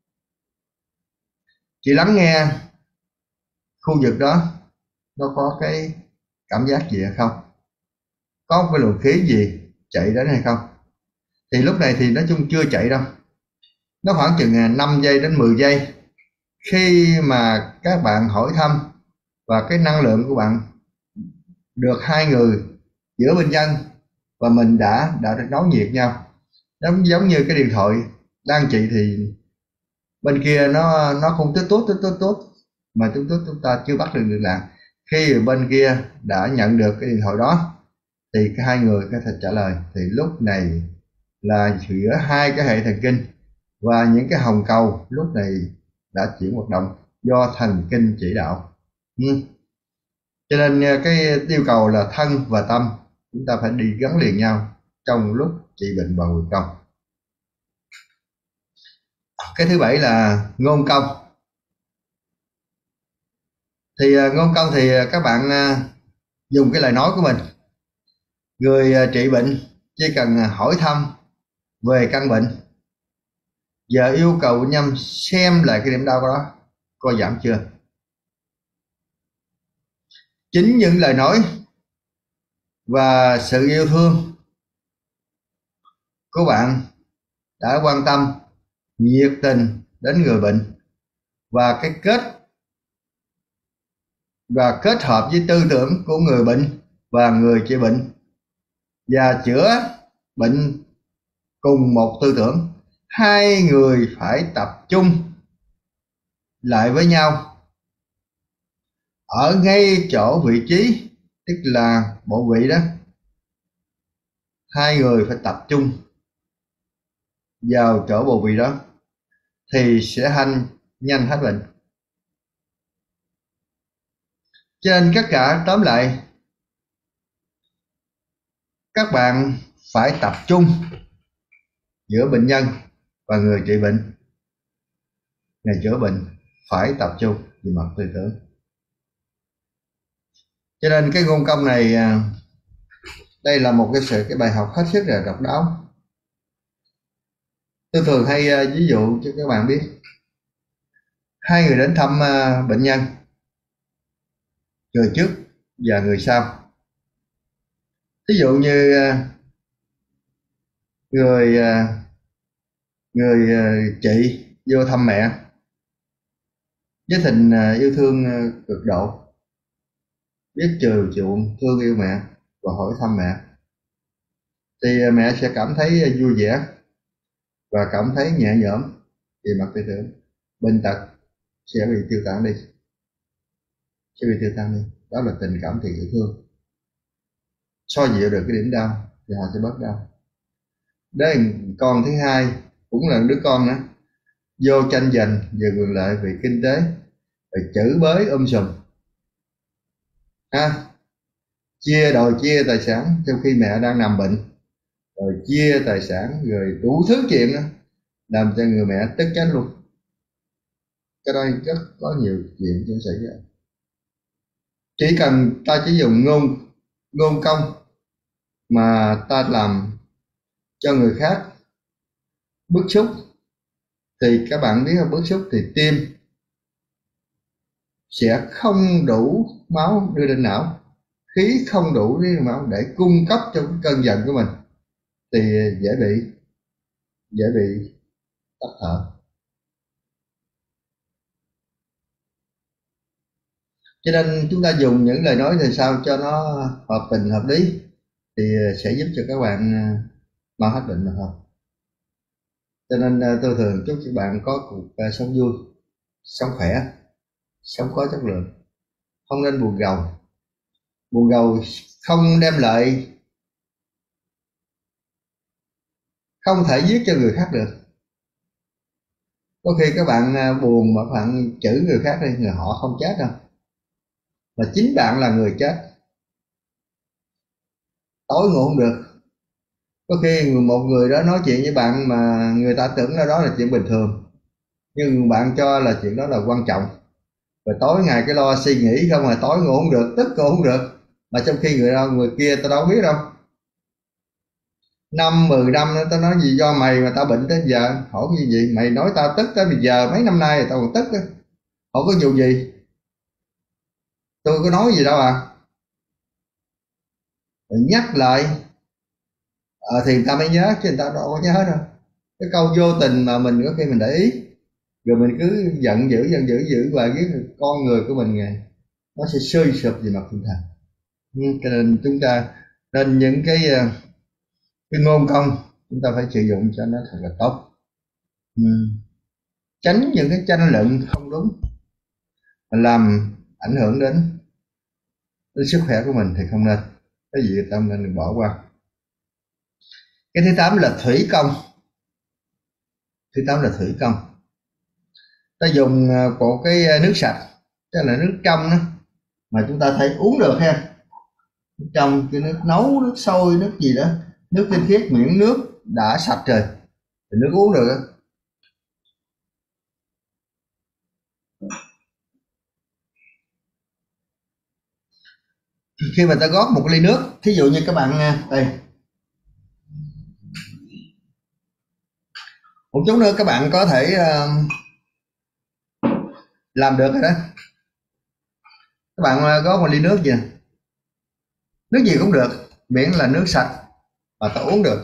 chỉ lắng nghe khu vực đó nó có cái cảm giác gì hay không, có cái luồng khí gì chạy đến hay không. Thì lúc này thì nói chung chưa chạy đâu, nó khoảng chừng 5 giây đến 10 giây khi mà các bạn hỏi thăm và cái năng lượng của bạn được hai người giữa bên nhân và mình đã nối nhiệt nhau. Giống như cái điện thoại đang trị thì bên kia nó không tốt mà chúng ta chưa bắt được liên lạc. Khi bên kia đã nhận được cái điện thoại đó thì hai người có thể trả lời, thì lúc này là giữa hai cái hệ thần kinh và những cái hồng cầu lúc này đã chuyển hoạt động do thần kinh chỉ đạo. Cho nên cái yêu cầu là thân và tâm chúng ta phải đi gắn liền nhau trong lúc trị bệnh bằng quyền công. Cái thứ bảy là ngôn công. Thì ngôn công thì các bạn dùng cái lời nói của mình. Người trị bệnh chỉ cần hỏi thăm về căn bệnh, giờ yêu cầu bệnh nhân xem lại cái điểm đau đó có giảm chưa. Chính những lời nói và sự yêu thương của bạn đã quan tâm, nhiệt tình đến người bệnh, và kết hợp với tư tưởng của người bệnh và người trị bệnh và chữa bệnh cùng một tư tưởng, hai người phải tập trung lại với nhau ở ngay chỗ vị trí, tức là bộ vị đó. Hai người phải tập trung vào chỗ bộ vị đó thì sẽ nhanh hết bệnh. Cho nên tất cả tóm lại, các bạn phải tập trung giữa bệnh nhân và người trị bệnh. Ngày chữa bệnh phải tập trung về mặt tư tưởng. Cho nên cái ngôn công này, đây là một cái bài học hết sức là độc đáo. Tôi thường hay ví dụ cho các bạn biết, hai người đến thăm bệnh nhân, người trước và người sau. Ví dụ như người chị vô thăm mẹ với tình yêu thương cực độ, biết chiều chuộng thương yêu mẹ và hỏi thăm mẹ, thì mẹ sẽ cảm thấy vui vẻ và cảm thấy nhẹ nhõm về mặt tư tưởng. Bệnh tật sẽ bị tiêu tan đi, đó là tình cảm thiện yêu thương, xoa dịu được cái điểm đau thì họ sẽ bớt đau. Đây, con thứ hai cũng là đứa con nữa, vô tranh giành về quyền lợi về kinh tế, rồi chửi bới sùm, đòi chia tài sản trong khi mẹ đang nằm bệnh, rồi chia tài sản, rồi đủ thứ chuyện đó, làm cho người mẹ tức chết luôn. Cái đây rất có nhiều chuyện sẽ xảy ra. Chỉ cần ta chỉ dùng ngôn công mà ta làm cho người khác bức xúc, thì các bạn biết là bức xúc thì tim sẽ không đủ máu đưa lên não, khí không đủ với máu để cung cấp cho cái cơn giận của mình, thì dễ bị tắc thở. Cho nên chúng ta dùng những lời nói thì sao cho nó hợp tình hợp lý thì sẽ giúp cho các bạn mau hết bệnh mà thôi. Cho nên tôi thường chúc các bạn có cuộc sống vui, sống khỏe, sống có chất lượng, không nên buồn gầu. Buồn gầu không đem lại, không thể giết cho người khác được. Có khi các bạn buồn mà các bạn chửi người khác đi, người họ không chết đâu, mà chính bạn là người chết. Tối ngủ không được. Có khi một người đó nói chuyện với bạn mà người ta tưởng đó là chuyện bình thường, nhưng bạn cho là chuyện đó là quan trọng, rồi tối ngày cái lo suy nghĩ không, mà tối ngủ không được, tức ngủ không được, mà trong khi người kia tao đâu biết đâu. 5-10 năm nữa tao nói gì do mày mà tao bệnh tới giờ, hỏi cái gì mày nói tao tức tới bây giờ mấy năm nay rồi tao còn tức đó. Hỏi có vụ gì, tôi có nói gì đâu à. Rồi nhắc lại thì người ta mới nhớ, chứ người ta đâu có nhớ đâu. Cái câu vô tình mà mình có khi mình để ý, rồi mình cứ giận dữ hoài với con người của mình này. nó sẽ suy sụp về mặt tinh thần. Cho nên chúng ta nên những cái ngôn công chúng ta phải sử dụng cho nó thật là tốt. Tránh những cái tranh luận không đúng làm ảnh hưởng đến sức khỏe của mình thì không nên, cái gì tâm nên bỏ qua. Cái thứ 8 là thủy công. Thứ 8 là thủy công. Ta dùng một cái nước sạch, tức là nước trong đó, mà chúng ta thấy uống được ha. Trong cái nước nấu, nước sôi, nước gì đó, nước tinh khiết, miễn nước đã sạch rồi thì nước uống được. Khi mà ta gót một ly nước, thí dụ như các bạn đây, một chút nữa các bạn có thể làm được rồi đó. Các bạn gót một ly nước gì, nước gì cũng được, miễn là nước sạch và ta uống được.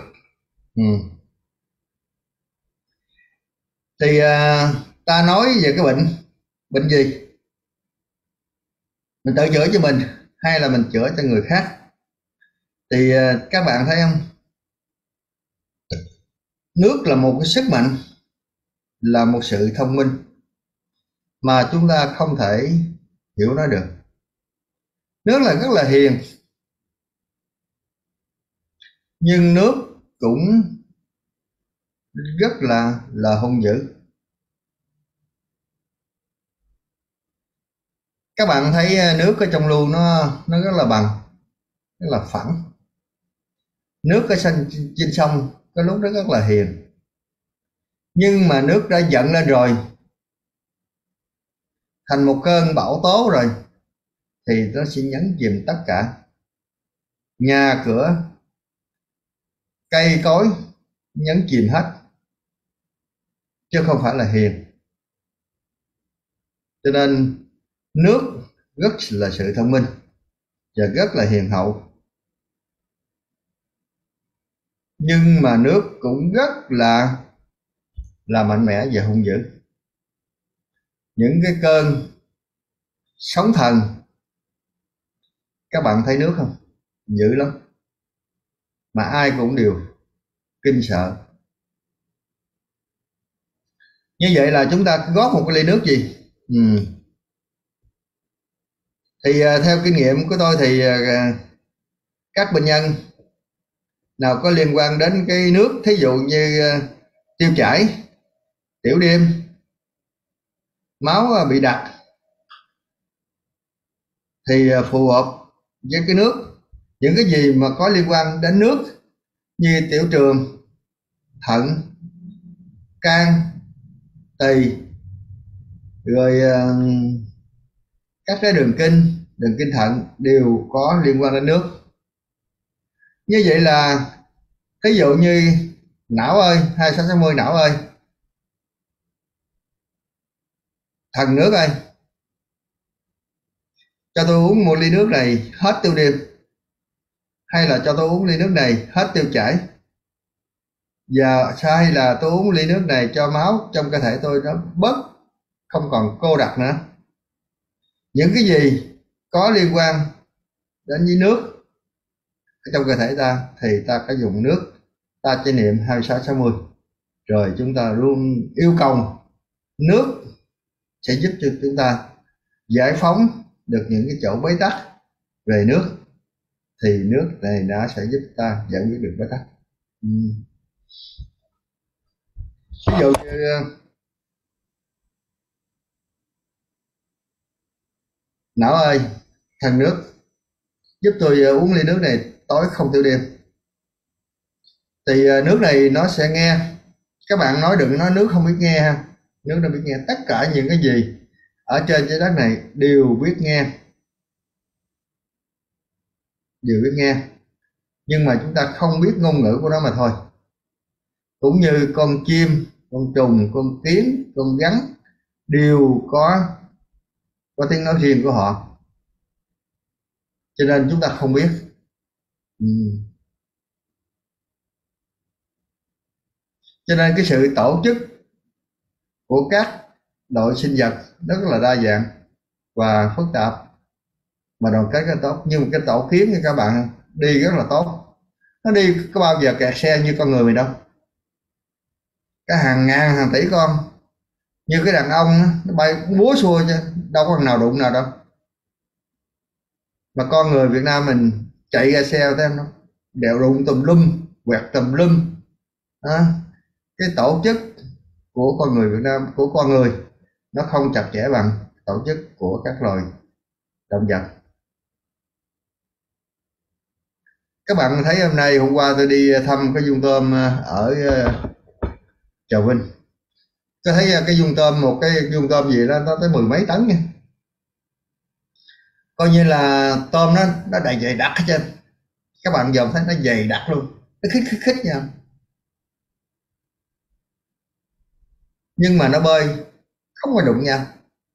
Thì ta nói về cái bệnh gì, mình tự chữa cho mình hay là mình chữa cho người khác, thì các bạn thấy không, nước là một cái sức mạnh, là một sự thông minh mà chúng ta không thể hiểu nó được. Nước là rất là hiền, nhưng nước cũng rất là hung dữ. Các bạn thấy nước ở trong lu nó rất là bằng, rất là phẳng. Nước ở trên sông có lúc nó rất là hiền, nhưng mà nước đã giận lên rồi, thành một cơn bão tố rồi, thì nó sẽ nhấn chìm tất cả. Nhà cửa, cây cối nhấn chìm hết, chứ không phải là hiền. Cho nên nước rất là sự thông minh và rất là hiền hậu, nhưng mà nước cũng rất là mạnh mẽ và hung dữ. Những cái cơn sóng thần, các bạn thấy nước không, dữ lắm, mà ai cũng đều kinh sợ. Như vậy là chúng ta góp một cái ly nước gì, thì theo kinh nghiệm của tôi thì các bệnh nhân nào có liên quan đến cái nước, thí dụ như tiêu chảy, tiểu đêm, máu bị đặc, thì phù hợp với cái nước. Những cái gì mà có liên quan đến nước như tiểu trường, thận, can, tỳ, rồi các cái đường kinh thận đều có liên quan đến nước. Như vậy là thí dụ như não ơi, 2660 não ơi, thần nước ơi, cho tôi uống một ly nước này hết tiêu đêm, hay là cho tôi uống ly nước này hết tiêu chảy, và hay là tôi uống ly nước này cho máu trong cơ thể tôi nó bớt, không còn cô đặc nữa. Những cái gì có liên quan đến với nước trong cơ thể ta thì ta phải dùng nước, ta chỉ niệm 2660, rồi chúng ta luôn yêu cầu nước sẽ giúp cho chúng ta giải phóng được những cái chỗ bế tắc về nước, thì nước này đã sẽ giúp ta giải quyết được bế tắc. Ví dụ như não ơi, thần nước, giúp tôi uống ly nước này tối không tiêu đêm, thì nước này nó sẽ nghe. Các bạn nói đừng nói nước không biết nghe ha, nước nó biết nghe. Tất cả những cái gì ở trên trái đất này đều biết nghe, đều biết nghe, nhưng mà chúng ta không biết ngôn ngữ của nó mà thôi. Cũng như con chim, con trùng, con kiến, con rắn đều có tiếng nói riêng của họ, cho nên chúng ta không biết. Cho nên cái sự tổ chức của các đội sinh vật rất là đa dạng và phức tạp, mà đoàn kết rất tốt. Nhưng mà cái tổ kiến thì các bạn đi rất là tốt, nó đi có bao giờ kẹt xe như con người mình đâu. Cái hàng ngàn hàng tỷ con như cái đàn ông nó bay búa xua chứ đâu có thằng nào đụng nào đâu. Mà con người Việt Nam mình chạy ra xe thấy nó đều đụng tùm lum, quẹt tùm lum đó. Cái tổ chức của con người Việt Nam, của con người, nó không chặt chẽ bằng tổ chức của các loài động vật. Các bạn thấy hôm nay, hôm qua tôi đi thăm cái vuông tôm ở Trà Vinh, tôi thấy cái vuông tôm, một cái vuông tôm gì đó nó tới mười mấy tấn nha, coi như là tôm nó đầy dày đặc hết trơn. Các bạn dòm thấy nó dày đặc luôn, nó khít khít khít nha, nhưng mà nó bơi không có đụng nhau,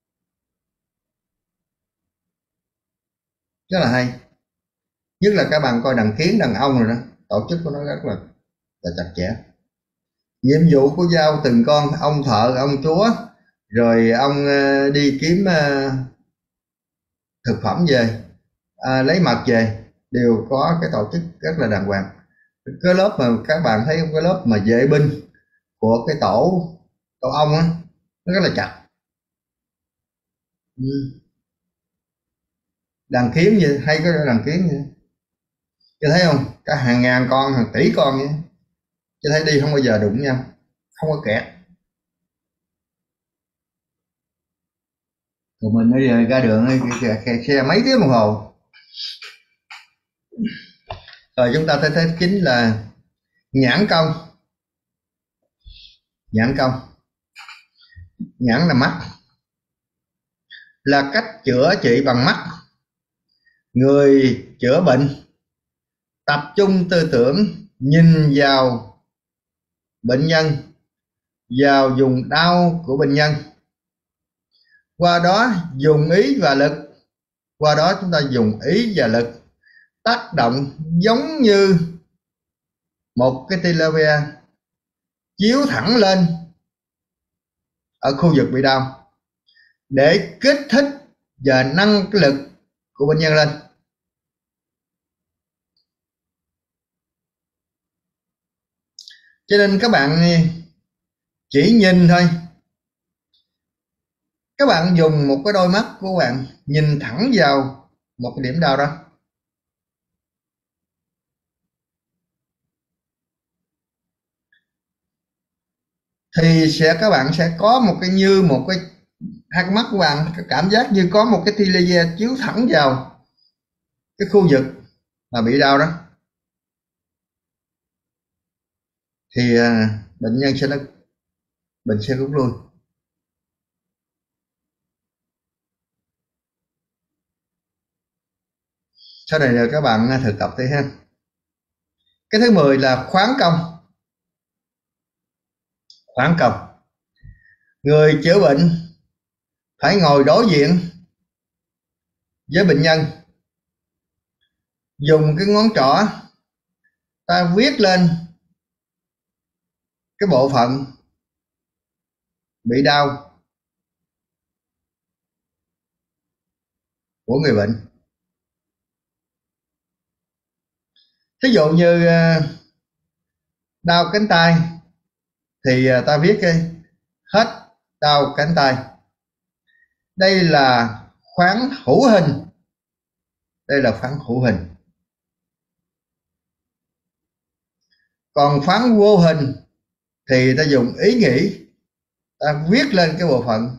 rất là hay. Nhất là các bạn coi đàn kiến, đàn ong rồi đó, tổ chức của nó rất là chặt chẽ. Nhiệm vụ của giao từng con, ông thợ, ông chúa, rồi ông đi kiếm thực phẩm về, lấy mật về, đều có cái tổ chức rất là đàng hoàng. Cái lớp mà các bạn thấy, cái lớp mà vệ binh của cái tổ ong á, nó rất là chặt. Đàn kiến gì hay, có đàn kiến gì chứ, thấy không, cả hàng ngàn con, hàng tỷ con vậy, chứ thấy đi không bao giờ đụng nhau, không có kẹt. Còn mình bây giờ ra đường kẹt xe mấy tiếng đồng hồ. Rồi chúng ta thấy chính là nhãn công. Nhãn công, nhãn là mắt, là cách chữa trị bằng mắt. Người chữa bệnh tập trung tư tưởng, nhìn vào bệnh nhân, vào vùng đau của bệnh nhân, qua đó dùng ý và lực, qua đó chúng ta dùng ý và lực tác động giống như một cái tia laser chiếu thẳng lên ở khu vực bị đau để kích thích và nâng cái lực của bệnh nhân lên. Cho nên các bạn chỉ nhìn thôi, các bạn dùng một cái đôi mắt của bạn nhìn thẳng vào một cái điểm đau đó, thì các bạn sẽ có một cái, như một cái, hai con mắt của bạn cảm giác như có một cái tia laser chiếu thẳng vào cái khu vực mà bị đau đó, thì bệnh nhân sẽ bệnh sẽ rút lui. Sau này là các bạn thực tập đi ha. Cái thứ 10 là khoán công. Khoán công, người chữa bệnh phải ngồi đối diện với bệnh nhân, dùng cái ngón trỏ ta viết lên cái bộ phận bị đau của người bệnh. Thí dụ như đau cánh tay thì ta viết cái hết đau cánh tay. Đây là khoán hữu hình, đây là khoán hữu hình. Còn khoán vô hình thì ta dùng ý nghĩ, ta viết lên cái bộ phận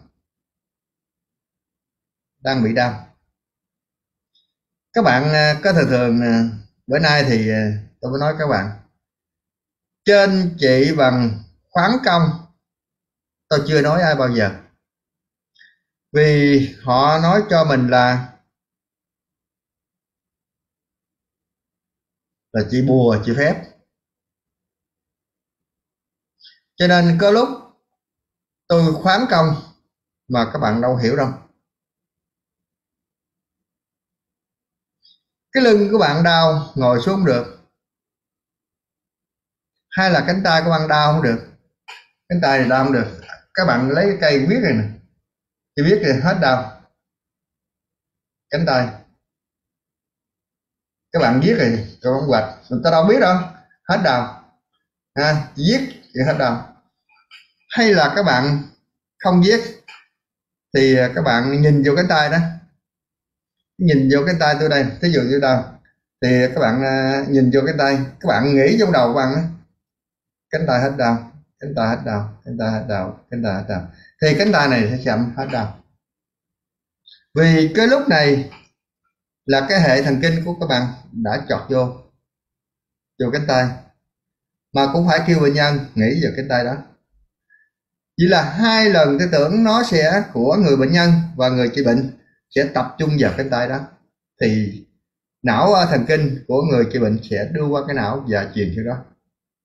đang bị đau. Các bạn có thường bữa nay thì tôi mới nói các bạn, trên trị bằng khoán công tôi chưa nói ai bao giờ, vì họ nói cho mình là chị bùa chị phép. Cho nên có lúc tôi khoán công mà các bạn đâu hiểu đâu. Cái lưng của bạn đau ngồi xuống không được, hay là cánh tay của bạn đau không được, cánh tay này đau không được, các bạn lấy cái cây viết này nè, chỉ viết thì hết đau cánh tay. Các bạn viết thì con hoạch người ta đâu biết đâu, hết đầu, viết thì hết đầu. Hay là các bạn không viết thì các bạn nhìn vô cái tay đó, nhìn vô cái tay tôi đây, thí dụ như đâu thì các bạn nhìn vô cái tay, các bạn nghĩ trong đầu của bạn đó, cánh tay hết đầu, cánh tay hết đầu, cánh tay hết đầu, cánh tay hết đầu, thì cánh tay này sẽ chậm hết đầu. Vì cái lúc này là cái hệ thần kinh của các bạn đã chọt vô cánh tay, mà cũng phải kêu bệnh nhân nghĩ vào cánh tay đó. Chỉ là 2 lần tư tưởng nó sẽ của người bệnh nhân và người trị bệnh sẽ tập trung vào cánh tay đó, thì não thần kinh của người trị bệnh sẽ đưa qua cái não và truyền theo đó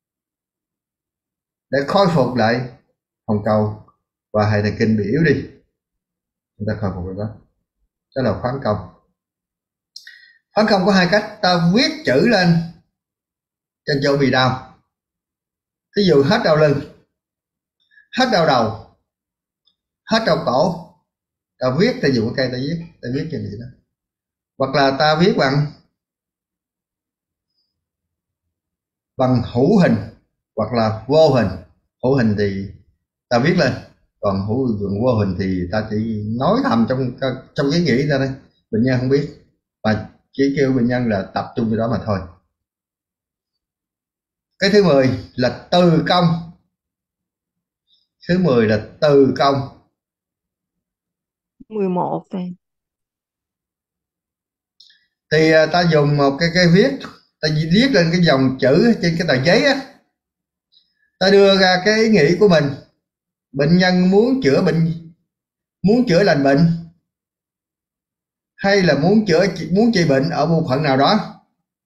để khôi phục lại hồng cầu và hệ thần kinh bị yếu đi, chúng ta khôi phục được đó. Đó là phán công. Phán công có 2 cách, ta viết chữ lên trên chỗ bị đau, ví dụ hết đau lưng, hết đau đầu, hết đau cổ, ta viết, ta dùng cái cây ta viết trên gì đó, hoặc là ta viết bằng hữu hình hoặc là vô hình. Hữu hình thì ta viết lên, còn vô hình thì ta chỉ nói thầm trong ý nghĩ ra đây, bệnh nhân không biết, và chỉ kêu bệnh nhân là tập trung vào đó mà thôi. Cái thứ 10 là từ công. Thứ 10 là từ công. 11 này. Thì ta dùng một cái viết, ta viết lên cái dòng chữ trên cái tờ giấy á, ta đưa ra cái ý nghĩ của mình. Bệnh nhân muốn chữa lành bệnh, hay là muốn trị bệnh ở bộ phận nào đó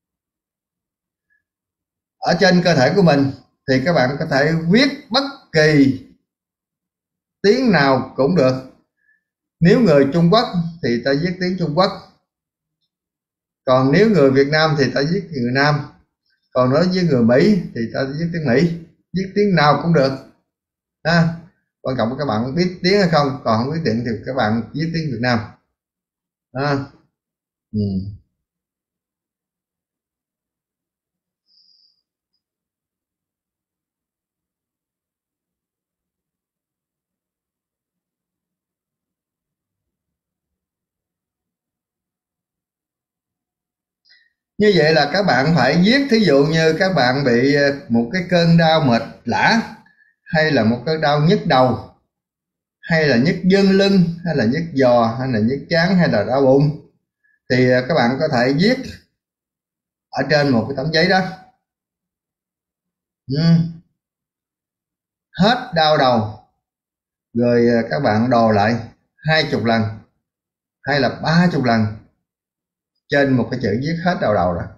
ở trên cơ thể của mình, thì các bạn có thể viết bất kỳ tiếng nào cũng được. Nếu người Trung Quốc thì ta viết tiếng Trung Quốc, còn nếu người Việt Nam thì ta viết người Nam, còn nói với người Mỹ thì ta viết tiếng Mỹ, viết tiếng nào cũng được ha. Quan trọng là các bạn biết tiếng hay không, còn không biết tiếng thì các bạn viết tiếng Việt Nam ha. Ừ. Như vậy là các bạn phải viết, thí dụ như các bạn bị một cái cơn đau mệt lả, hay là một cơn đau nhức đầu, hay là nhức dương lưng, hay là nhức giò, hay là nhức trán, hay là đau bụng, thì các bạn có thể viết ở trên một cái tấm giấy đó. Hết đau đầu, rồi các bạn đồ lại 20 lần hay là 30 lần trên một cái chữ viết hết đau đầu đó.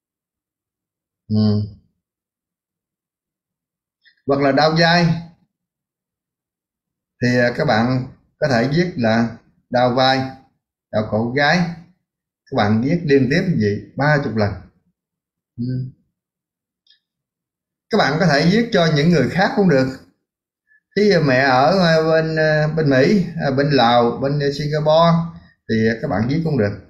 Hoặc là đau vai thì các bạn có thể viết là đau vai, đau cổ gái, các bạn viết liên tiếp như vậy 30 lần. Các bạn có thể viết cho những người khác cũng được. Thí dụ mẹ ở bên Mỹ, bên Lào, bên Singapore thì các bạn viết cũng được.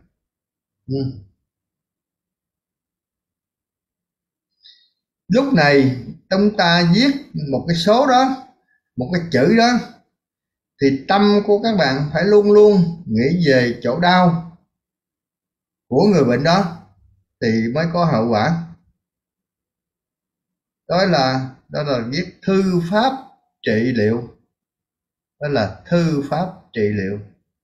Lúc này chúng ta viết một cái số đó, một cái chữ đó, thì tâm của các bạn phải luôn luôn nghĩ về chỗ đau của người bệnh đó thì mới có hậu quả. Đó là viết thư pháp trị liệu. Đó là thư pháp trị liệu.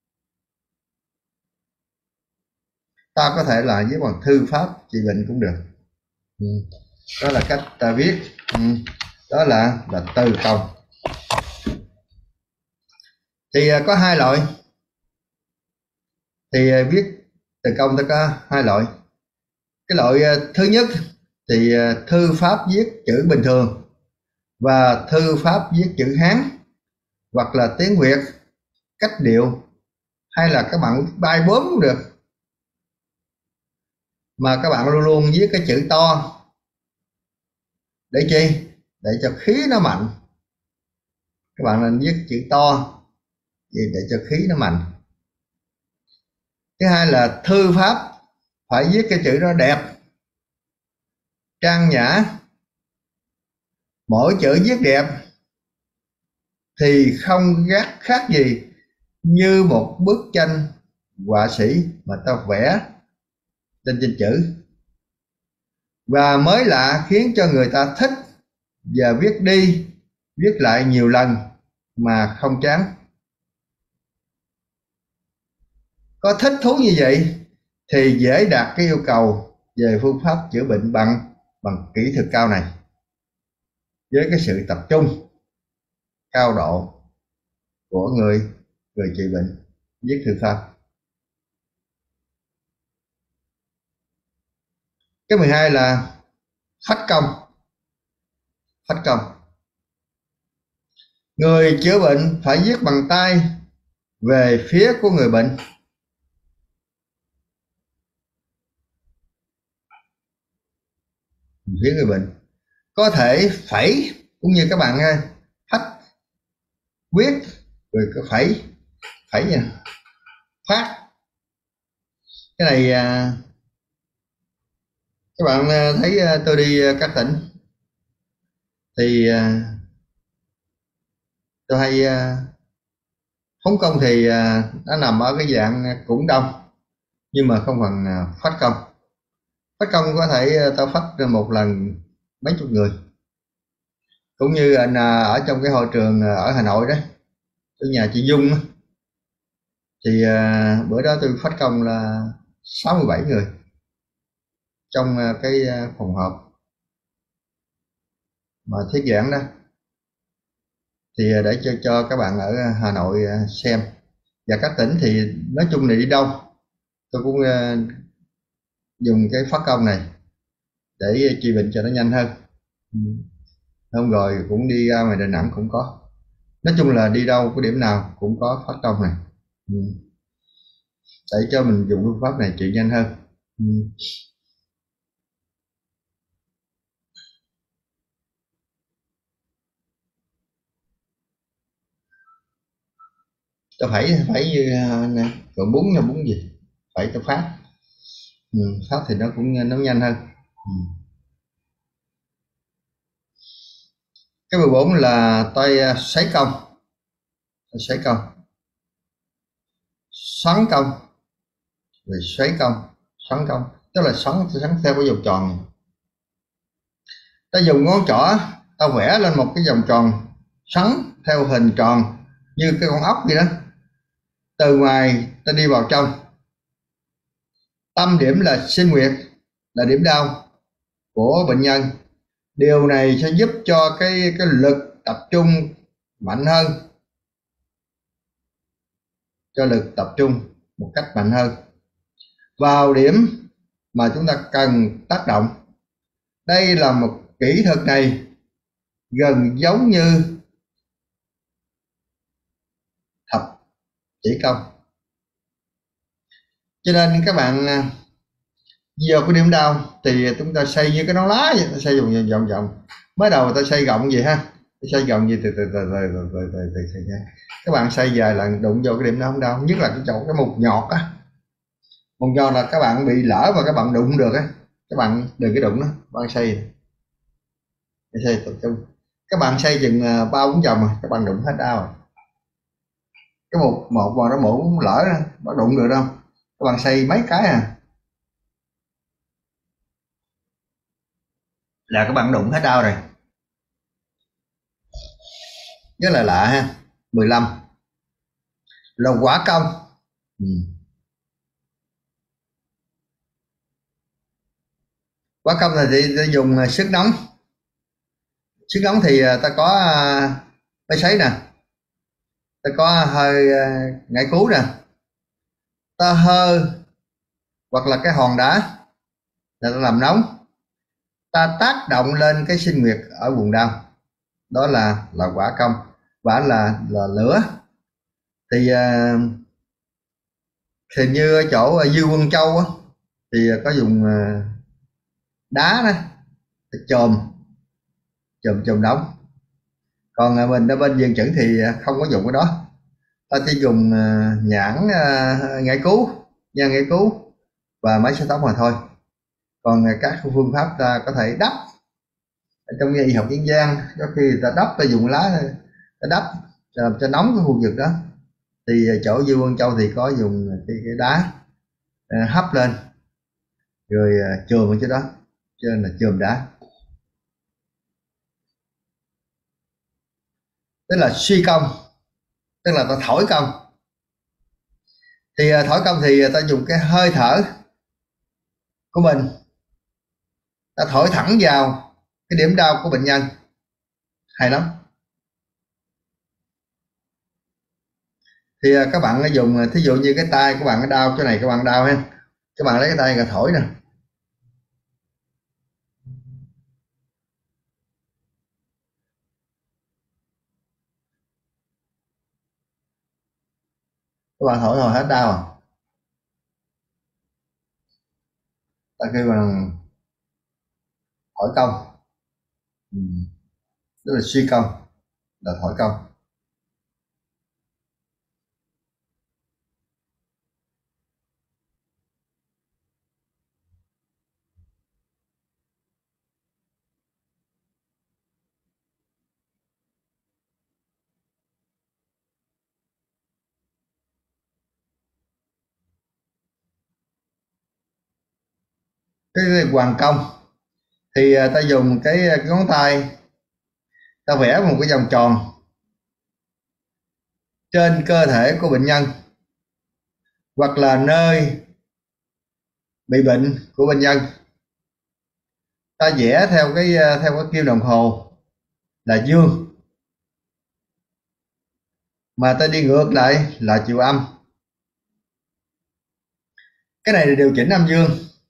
Ta có thể là viết bằng thư pháp trị bệnh cũng được. Đó là cách ta viết. Đó là từ công. Thì có 2 loại. Thì viết từ công ta có 2 loại. Cái loại thứ nhất thì thư pháp viết chữ bình thường, và thư pháp viết chữ Hán hoặc là tiếng Việt cách điệu, hay là các bạn bay bướm cũng được, mà các bạn luôn luôn viết cái chữ to. Để chi? Để cho khí nó mạnh. Các bạn nên viết chữ to để cho khí nó mạnh. Thứ hai là thư pháp phải viết cái chữ đó đẹp, trang nhã, mỗi chữ viết đẹp thì không khác gì như một bức tranh họa sĩ mà ta vẽ trên chữ, và mới lạ khiến cho người ta thích và viết đi viết lại nhiều lần mà không chán. Có thích thú như vậy thì dễ đạt cái yêu cầu về phương pháp chữa bệnh bằng kỹ thuật cao này, với cái sự tập trung cao độ của người trị bệnh viết thư pháp. Cái 12 là phách công. Phách công, người chữa bệnh phải viết bằng tay về phía của người bệnh. Phía người bệnh có thể phẩy cũng như các bạn phách, viết rồi có phẩy nha, phát. Cái này các bạn thấy tôi đi các tỉnh thì tôi hay phóng công thì nó nằm ở cái dạng cũng đông, nhưng mà không bằng phát công. Phát công có thể tao phát một lần mấy chục người, cũng như ở trong cái hội trường ở Hà Nội đó, ở nhà chị Dung đó, thì bữa đó tôi phát công là 67 người trong cái phòng họp mà thuyết giảng đó. Thì để cho các bạn ở Hà Nội xem, và các tỉnh thì nói chung là đi đâu tôi cũng dùng cái phát công này để trị bệnh cho nó nhanh hơn. Hôm rồi cũng đi ra ngoài Đà Nẵng cũng có, nói chung là đi đâu cái điểm nào cũng có phát công này, để cho mình dùng phương pháp này trị nhanh hơn. Tôi phải như nè, còn bún là bún gì phải tôi phát. Phát thì nó cũng nó nhanh hơn. Cái 14 là tay sấy công. Sấy công, xoắn công, rồi xoáy công, xoắn công, tức là xoắn theo cái vòng tròn này. Ta dùng ngón trỏ ta vẽ lên một cái vòng tròn xoắn theo hình tròn như cái con ốc vậy đó, từ ngoài ta đi vào trong. Tâm điểm là sinh huyệt, là điểm đau của bệnh nhân. Điều này sẽ giúp cho cái lực tập trung mạnh hơn, cho lực tập trung một cách mạnh hơn vào điểm mà chúng ta cần tác động. Đây là một kỹ thuật này gần giống như thập chỉ công, cho nên các bạn vào cái điểm đau thì chúng ta xây như cái nón lá vậy, ta xây vòng. Mới đầu ta xây rộng gì ha, xây rộng gì từ các bạn xây dài lần đụng vô cái điểm đó không đau, nhất là cái chỗ cái mục nhọt á. Mục nhọt là các bạn bị lỡ mà các bạn đụng được á, các bạn đừng cái đụng đó, bạn xây tập trung. Các bạn xây chừng 3-4 vòng mà các bạn đụng hết đau. Cái một mà nó mổ lỡ nó đụng được đâu, các bạn xây mấy cái là các bạn đụng hết đau rồi. Rất là lạ ha. 15 là quả công. Quả công là thì ta dùng sức nóng. Sức nóng thì ta có máy sấy nè, ta có hơi ngải cứu nè, ta hơ hoặc là cái hòn đá là ta làm nóng, ta tác động lên cái sinh huyệt ở vùng đau, đó là quả công. Và là lửa thì hình như ở chỗ Dư Quân Châu á, thì có dùng đá đó chồm đóng. Còn mình ở bên Dân Chẩn thì không có dùng cái đó, ta chỉ dùng nhãn ngải cứu, nha ngải cứu và máy sấy tóc mà thôi. Còn các phương pháp ta có thể đắp trong y học dân gian, có khi ta đắp, ta dùng lá ta đắp làm cho nóng cái khu vực đó. Thì chỗ Dương Văn Châu thì có dùng cái đá hấp lên rồi chườm ở chỗ đó, cho nên là chườm đá, tức là suy công, tức là ta thổi công. Thì thổi công thì ta dùng cái hơi thở của mình, ta thổi thẳng vào cái điểm đau của bệnh nhân, hay lắm. Thì các bạn dùng thí dụ như cái tay của bạn nó đau chỗ này, các bạn đau ha, các bạn lấy cái tay và thổi nè, các bạn thổi hồi hết đau à. Ta kêu bằng thổi công, tức là suy công, là thổi công. Cái hoàng công thì ta dùng cái ngón tay, ta vẽ một cái vòng tròn trên cơ thể của bệnh nhân hoặc là nơi bị bệnh của bệnh nhân, ta vẽ theo cái kim đồng hồ là dương, mà ta đi ngược lại là chiều âm. Cái này là điều chỉnh âm dương.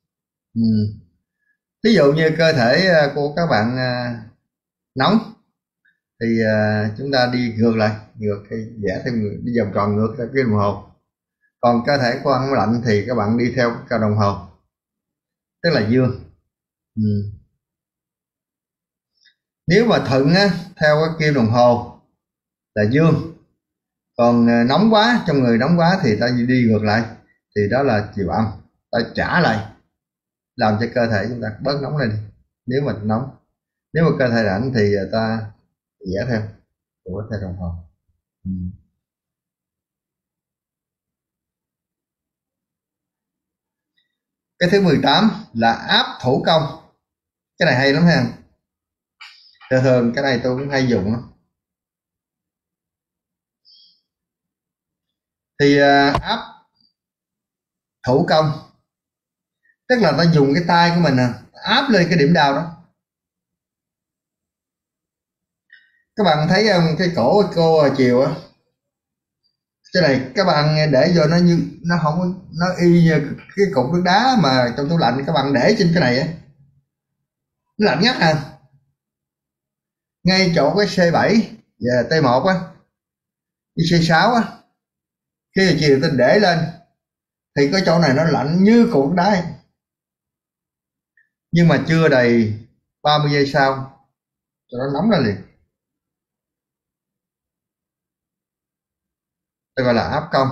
Ví dụ như cơ thể của các bạn nóng thì chúng ta đi ngược lại, ngược cái vẽ theo đi vòng tròn ngược theo cái đồng hồ. Còn cơ thể của bạn lạnh thì các bạn đi theo cái đồng hồ, tức là dương. Nếu mà thuận á, theo cái kim đồng hồ là dương, còn nóng quá, trong người nóng quá thì ta đi ngược lại, thì đó là chiều âm, ta trả lại, làm cho cơ thể chúng ta bớt nóng lên. Nếu mà nóng, nếu mà cơ thể lạnh thì ta vẽ theo của theo đồng hồ. Cái thứ 18 là áp thủ công. Cái này hay lắm ha, thường cái này tôi cũng hay dùng lắm. Thì áp thủ công tức là ta dùng cái tay của mình áp lên cái điểm đau đó. Các bạn thấy không, cái cổ cô chiều á, cái này các bạn để vô nó như nó không, nó y như cái cục nước đá mà trong tủ lạnh, các bạn để trên cái này á, nó lạnh ngắt à. Ngay chỗ cái C7 và T1 á, cái C6 á, khi chiều ta để lên thì cái chỗ này nó lạnh như cục nước đá, nhưng mà chưa đầy 30 giây sau cho nó nóng ra liền. Tôi gọi là áp công.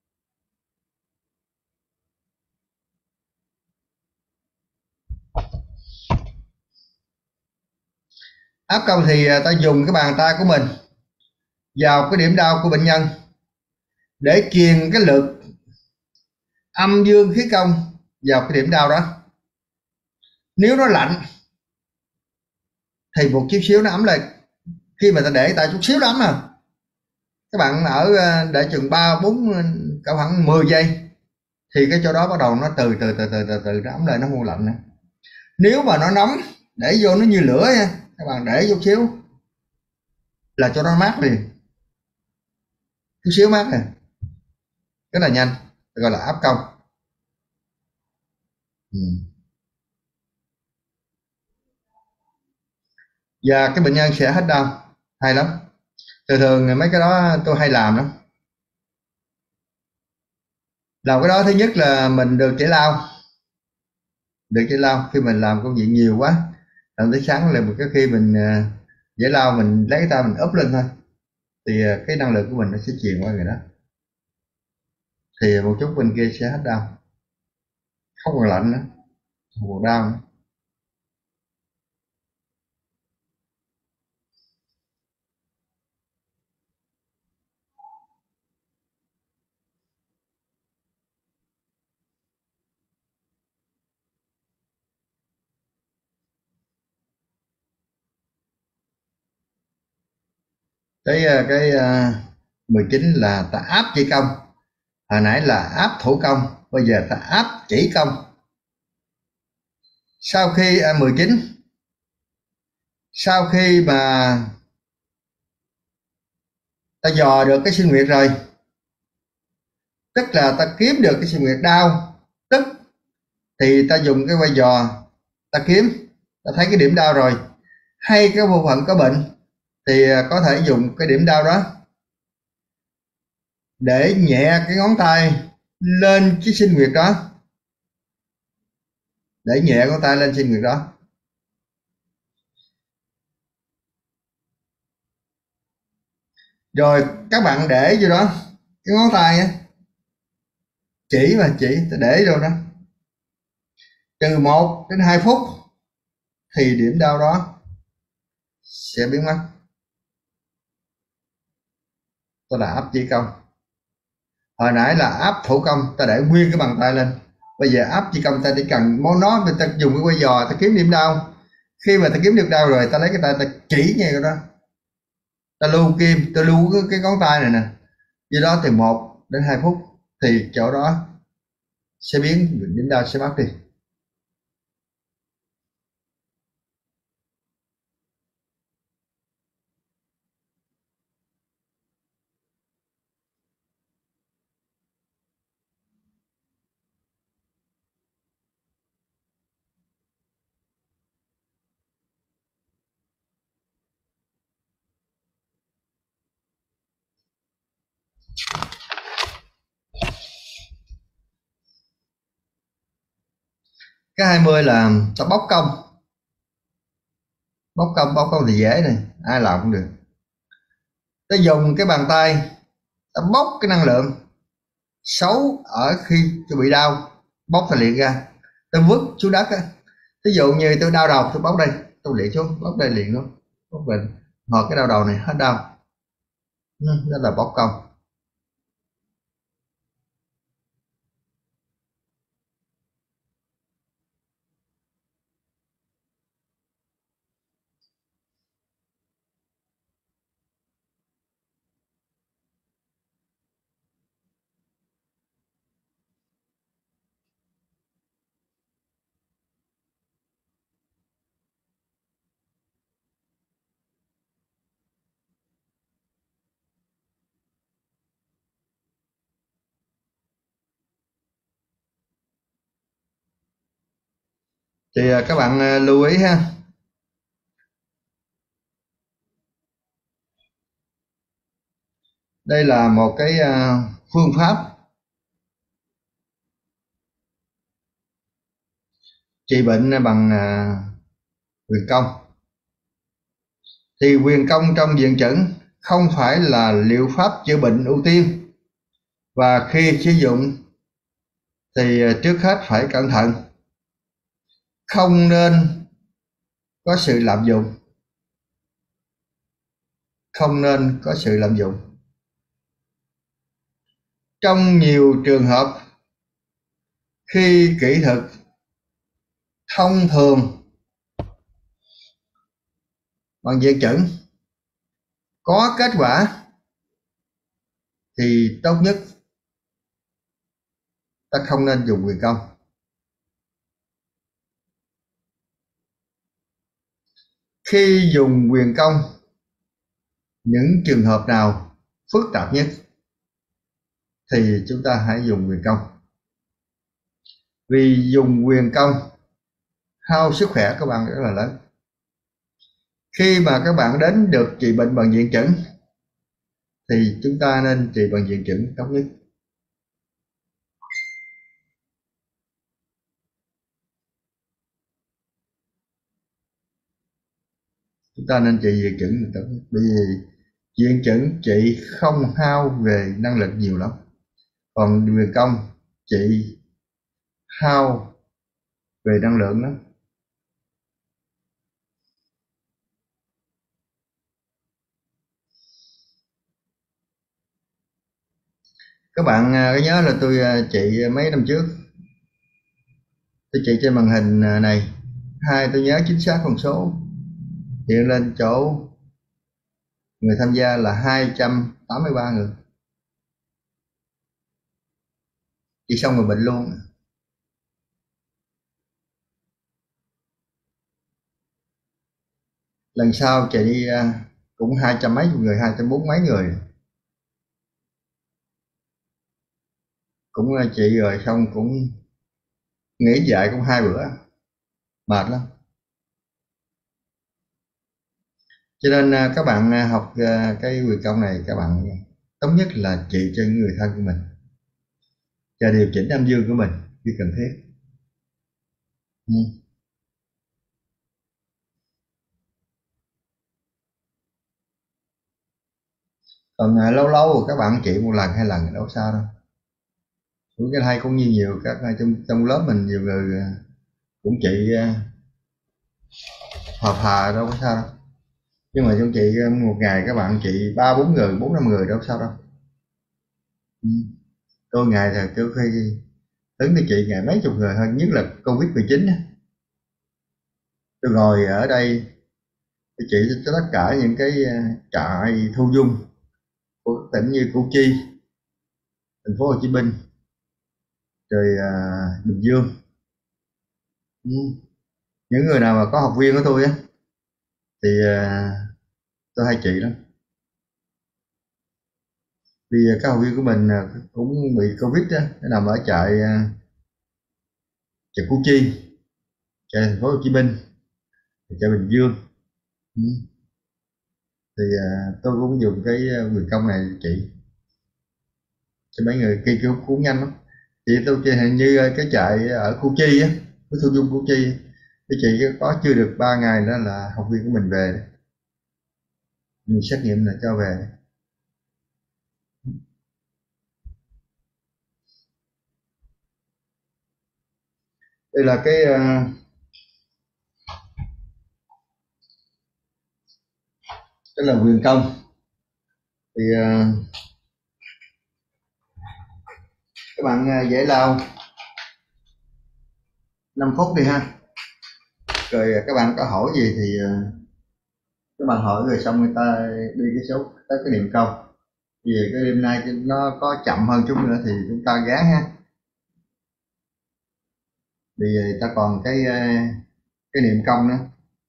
Áp công thì ta dùng cái bàn tay của mình vào cái điểm đau của bệnh nhân để truyền cái lực âm dương khí công vào cái điểm đau đó. Nếu nó lạnh thì một chút xíu nó ấm lên, khi mà ta để tay chút xíu nó ấm à. Các bạn ở để chừng 3-4 cả khoảng 10 giây thì cái chỗ đó bắt đầu nó từ từ nó ấm lên, nó không lạnh nữa. Nếu mà nó nóng, để vô nó như lửa nha, các bạn để chút xíu là cho nó mát liền, chút xíu mát này, rất là nhanh, gọi là áp công. Và cái bệnh nhân sẽ hết đau, hay lắm. Thường mấy cái đó tôi hay làm lắm. Làm cái đó thứ nhất là mình được giải lao, khi mình làm công việc nhiều quá, làm tới sáng là một cái khi mình giải lao, mình lấy tay mình úp lên thôi, thì cái năng lượng của mình nó sẽ truyền qua người đó, thì một chút bên kia sẽ hết đau. không còn lạnh nữa, không còn đau nữa. Cái 19 là ta áp chỉ công, hồi nãy là áp thủ công, bây giờ ta áp chỉ công. Sau khi 19, sau khi mà ta dò được cái sinh nguyệt rồi, tức là ta kiếm được cái sinh nguyệt đau, tức thì ta dùng cái quay dò ta kiếm, ta thấy cái điểm đau rồi, hay cái bộ phận có bệnh thì có thể dùng cái điểm đau đó để nhẹ cái ngón tay lên cái sinh nguyệt đó, để nhẹ ngón tay lên sinh nguyệt đó. Rồi các bạn để vô đó cái ngón tay á, chỉ mà chỉ để vô đó từ 1 đến 2 phút thì điểm đau đó sẽ biến mất. Tôi đã áp chỉ công, hồi nãy là áp thủ công, ta để nguyên cái bàn tay lên, bây giờ áp chỉ công ta chỉ cần món nó, ta dùng cái que giò ta kiếm điểm đau, khi mà ta kiếm được đau rồi ta lấy cái tay ta chỉ như cái đó, ta lưu kim, ta lưu cái ngón tay này nè, do đó từ 1 đến 2 phút thì chỗ đó sẽ biến, điểm đau sẽ mất đi. Cái 20 là ta bóc công, bóc công thì dễ này, ai làm cũng được. Ta dùng cái bàn tay ta bóc cái năng lượng xấu ở khi tôi bị đau, bóc ta liền ra, tôi vứt xuống đất á. Ví dụ như tôi đau đầu tôi bóc đây, tôi liệt xuống, bóc đây liền luôn, bóc bệnh hoặc cái đau đầu này hết đau. Đó là bóc công. Thì các bạn lưu ý ha, đây là một cái phương pháp trị bệnh bằng quyền công. Thì quyền công trong viện chẩn không phải là liệu pháp chữa bệnh ưu tiên, và khi sử dụng thì trước hết phải cẩn thận, không nên có sự lạm dụng, không nên có sự lạm dụng. Trong nhiều trường hợp khi kỹ thuật thông thường bằng viện chẩn có kết quả thì tốt nhất ta không nên dùng quyền công. Khi dùng quyền công, những trường hợp nào phức tạp nhất thì chúng ta hãy dùng quyền công, vì dùng quyền công hao sức khỏe các bạn rất là lớn. Khi mà các bạn đến được trị bệnh bằng viện chẩn thì chúng ta nên trị bằng viện chẩn tốt nhất. Chúng ta nên trị viện chẩn tốt nhất, bởi vì viện chẩn trị không hao về năng lực nhiều lắm, còn quyền công trị hao về năng lượng đó. Các bạn có nhớ là tôi chạy mấy năm trước, tôi chạy trên màn hình này, tôi nhớ chính xác con số hiện lên chỗ người tham gia là 283 người, chỉ xong rồi bệnh luôn. Lần sau chạy đi cũng 200 mấy chục người, 240 mấy người, cũng chạy rồi xong cũng nghỉ dạy cũng 2 bữa, mệt lắm. Cho nên các bạn học cái quyền công này, các bạn tốt nhất là trị cho những người thân của mình và điều chỉnh âm dương của mình khi cần thiết. Còn lâu lâu các bạn trị một lần 2 lần thì đâu sao đâu. Cái hay cũng như nhiều các trong lớp mình, nhiều người cũng trị hòa hòa đâu có sao đâu. Nhưng mà trong chị một ngày các bạn trị 3 4 người, 4 5 người đâu có sao đâu. Tôi ngày thì tôi khi đứng tôi trị ngày mấy chục người hơn, nhất là Covid-19 á. Tôi ngồi ở đây tôi trị cho tất cả những cái trại thu dung của các tỉnh như Củ Chi, thành phố Hồ Chí Minh, rồi Bình Dương. Những người nào mà có học viên của tôi á thì tôi hay trị lắm, vì các học viên của mình cũng bị Covid á, nó nằm ở trại Củ Chi, trại thành phố Hồ Chí Minh, trại Bình Dương. Thì tôi cũng dùng cái quyền công này trị cho mấy người kia, cũng nhanh lắm. Thì tôi chỉ hình như cái trại ở Củ Chi á, cái thu dung Củ Chi, cái chị có chưa được 3 ngày đó là học viên của mình về đấy. Mình xét nghiệm là cho về. Đây là cái là quyền công. Thì các bạn giải lao 5 phút đi ha, rồi các bạn có hỏi gì thì các bạn hỏi, rồi xong người ta đi cái số tới cái điểm công. Vì cái đêm nay nó có chậm hơn chút nữa thì chúng ta gán ha, vì ta còn cái niệm công nữa.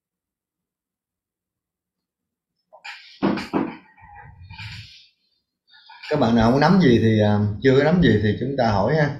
Các bạn nào không nắm gì thì chưa có nắm gì thì chúng ta hỏi ha.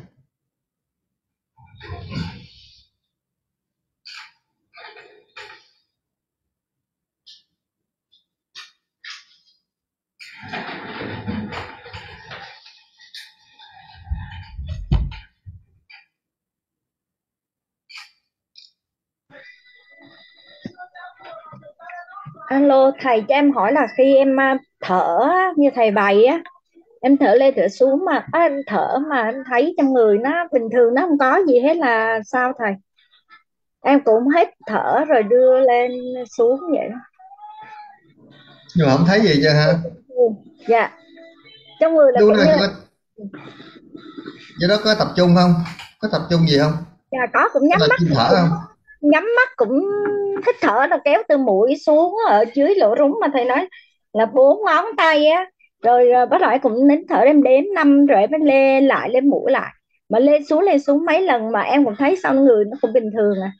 Alo thầy, cho em hỏi là khi em thở á, như thầy bày á, em thở lên thở xuống mà em thở mà em thấy trong người nó bình thường, nó không có gì hết là sao thầy? Em cũng hết thở rồi đưa lên xuống vậy. Nhưng mà không thấy gì chứ ha. Dạ, trong người là Lúc kiểu đó như có, do đó có tập trung không, có tập trung gì không, dạ, có, cũng có nhắm tập mắt, trung thở cũng không? nhắm mắt cũng hít thở, là kéo từ mũi xuống ở dưới lỗ rúng mà thầy nói là 4 ngón tay á, rồi bắt đầu em cũng nín thở, em đếm 5 rồi em mới lên lại, lên mũi lại, mà lên xuống mấy lần mà em cũng thấy sao người nó cũng bình thường à.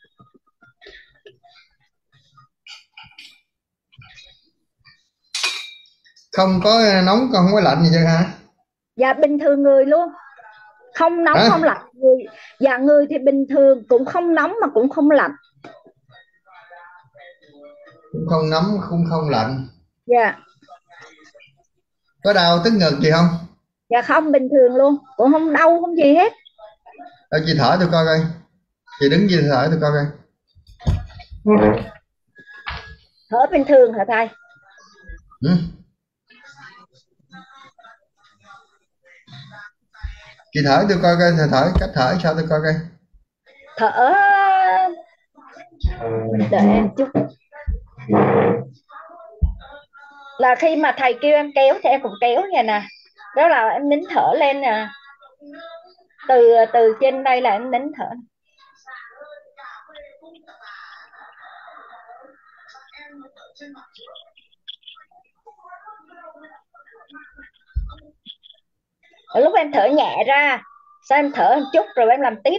Không có nóng, không có lạnh gì chứ ha? Dạ bình thường người luôn, không nóng không Hả? lạnh người. Dạ người thì bình thường, cũng không nóng mà cũng không lạnh. Cũng không nóng, cũng không lạnh. Dạ. Có đau tức ngực gì không? Dạ không, bình thường luôn, cũng không đau không gì hết. Đâu chị thở tôi coi coi, chị đứng gì thở tôi coi coi. Thở bình thường hả thầy? Ừ? Chị thở tôi coi coi, thở cách thở sao tôi coi coi. thở. Đợi em chút, là khi mà thầy kêu em kéo thì em cũng kéo vậy nè, đó là em nín thở lên nè, từ từ trên đây là em nín thở. Ở lúc em thở nhẹ ra, sao em thở một chút rồi em làm tiếp.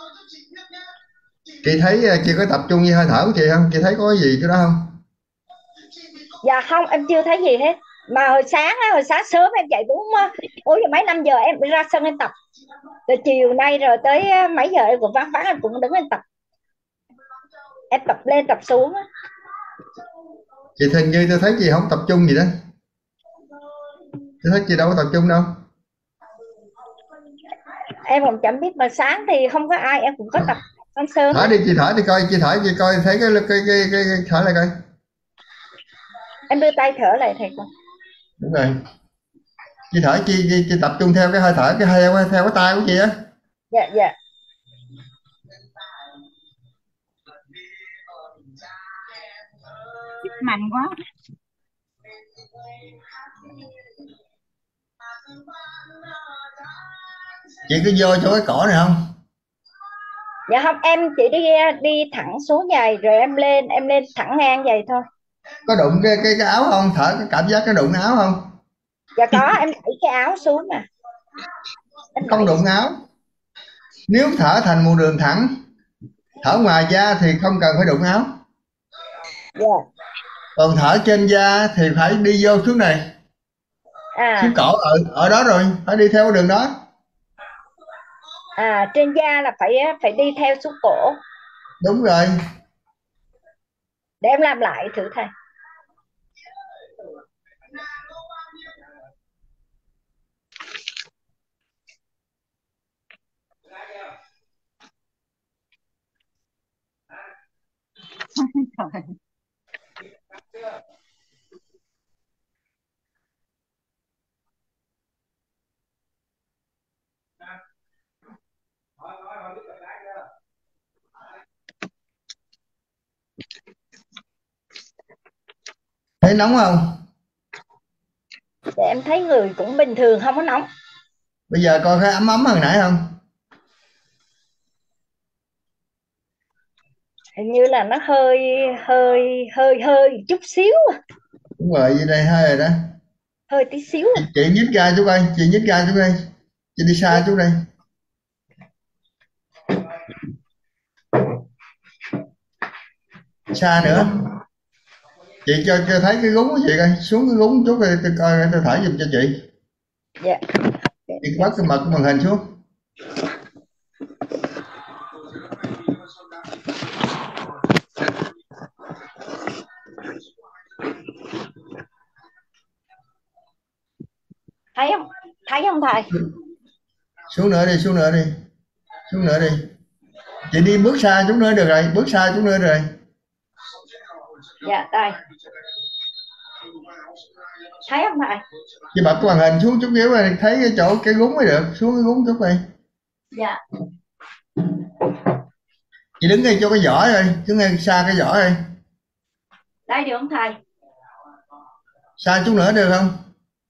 Chị thấy chị có tập trung với hơi thở của chị không? Chị thấy có cái gì cái đó không? Dạ không, em chưa thấy gì hết. Mà hồi sáng á, hồi sáng sớm em dậy cũng 4 giờ mấy 5 giờ em đi ra sân em tập. Rồi chiều nay rồi tới mấy giờ em cũng vắng vắng em cũng đứng em tập. Em tập lên tập xuống á. Chị hình như tôi thấy chị không tập trung gì đó. Tôi thấy chị đâu có tập trung đâu. Em cũng chẳng biết, mà sáng thì không có ai em cũng có tập sáng sớm Thở á. đi, chị thở đi coi, chị thở chị coi thấy cái thở lại coi. Em đưa tay thở lại thầy coi. Đúng rồi. Chị thở chị tập trung theo cái hơi thở, cái hơi theo cái tay của chị á. Dạ dạ. Mạnh quá. Chị cứ vô chỗ cái cổ này không? Dạ không, em chỉ đi đi thẳng xuống giày rồi em lên thẳng ngang giày thôi. Có đụng cái áo không? Thở cái cảm giác cái đụng áo không? Dạ có, em đẩy cái áo xuống nè, em Không đẩy. đụng áo. Nếu thở thành một đường thẳng, thở ngoài da thì không cần phải đụng áo. Dạ. Còn thở trên da thì phải đi vô xuống này, xuống À cổ ở đó rồi, phải đi theo cái đường đó. trên da là phải phải đi theo xuống cổ. Đúng rồi. Để em làm lại thử thầy. Thấy nóng không? Để em thấy người cũng bình thường, không có nóng. Bây giờ coi cái ấm ấm hồi nãy không? Hình như là nó hơi hơi chút xíu à. Đúng rồi, dưới đây hơi rồi đó. Hơi tí xíu à. Chị nhích ra chút coi, chị nhích ra chút đây. Chị đi Dạ xa chút đây. Xa nữa. Chị cho thấy cái gúng của chị coi, xuống cái gúng chút coi, tôi coi tôi thở giùm cho chị. dạ. Để Chị em bắt cái xem. mật màn hình xuống. Thấy không, thấy không thầy? Xuống nữa đi, xuống nữa đi, xuống nữa đi. Chị đi bước xa chút nữa được rồi, bước xa chút nữa rồi. Dạ đây, thấy không thầy? Chị bật cái màn hình xuống chút xíu rồi, thấy cái chỗ cái gúng mới được, xuống cái gúng chút đây. Dạ Chị đứng ngay chỗ cái vỏ rồi, đứng ngay xa cái vỏ rồi. đây được không thầy? Xa chút nữa được không?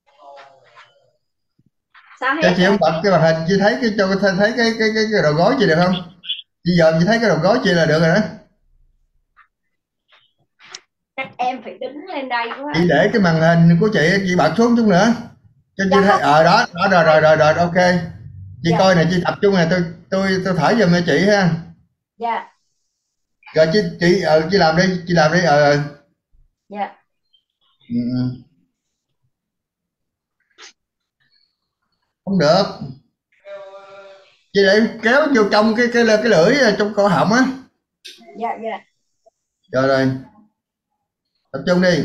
Sao Cho hết chị rồi? không bật cái màn hình, chị thấy cái cho thấy cái đầu gối chị được không? Chị giờ chị thấy cái đầu gối chị là được rồi đó. Chắc em phải đứng lên đây Chị quá. để cái màn hình của chị bật xuống chút nữa cho chị Dạ thấy không đó đó rồi thầy. rồi ok. Chị Dạ coi này, chị tập trung này, tôi thở giùm cho chị ha. dạ Rồi chị làm đi, chị làm đi dạ. ừ, không được. Chị để kéo vô trong cái lưỡi trong cổ họng á. Dạ dạ. Rồi rồi, tập trung đi.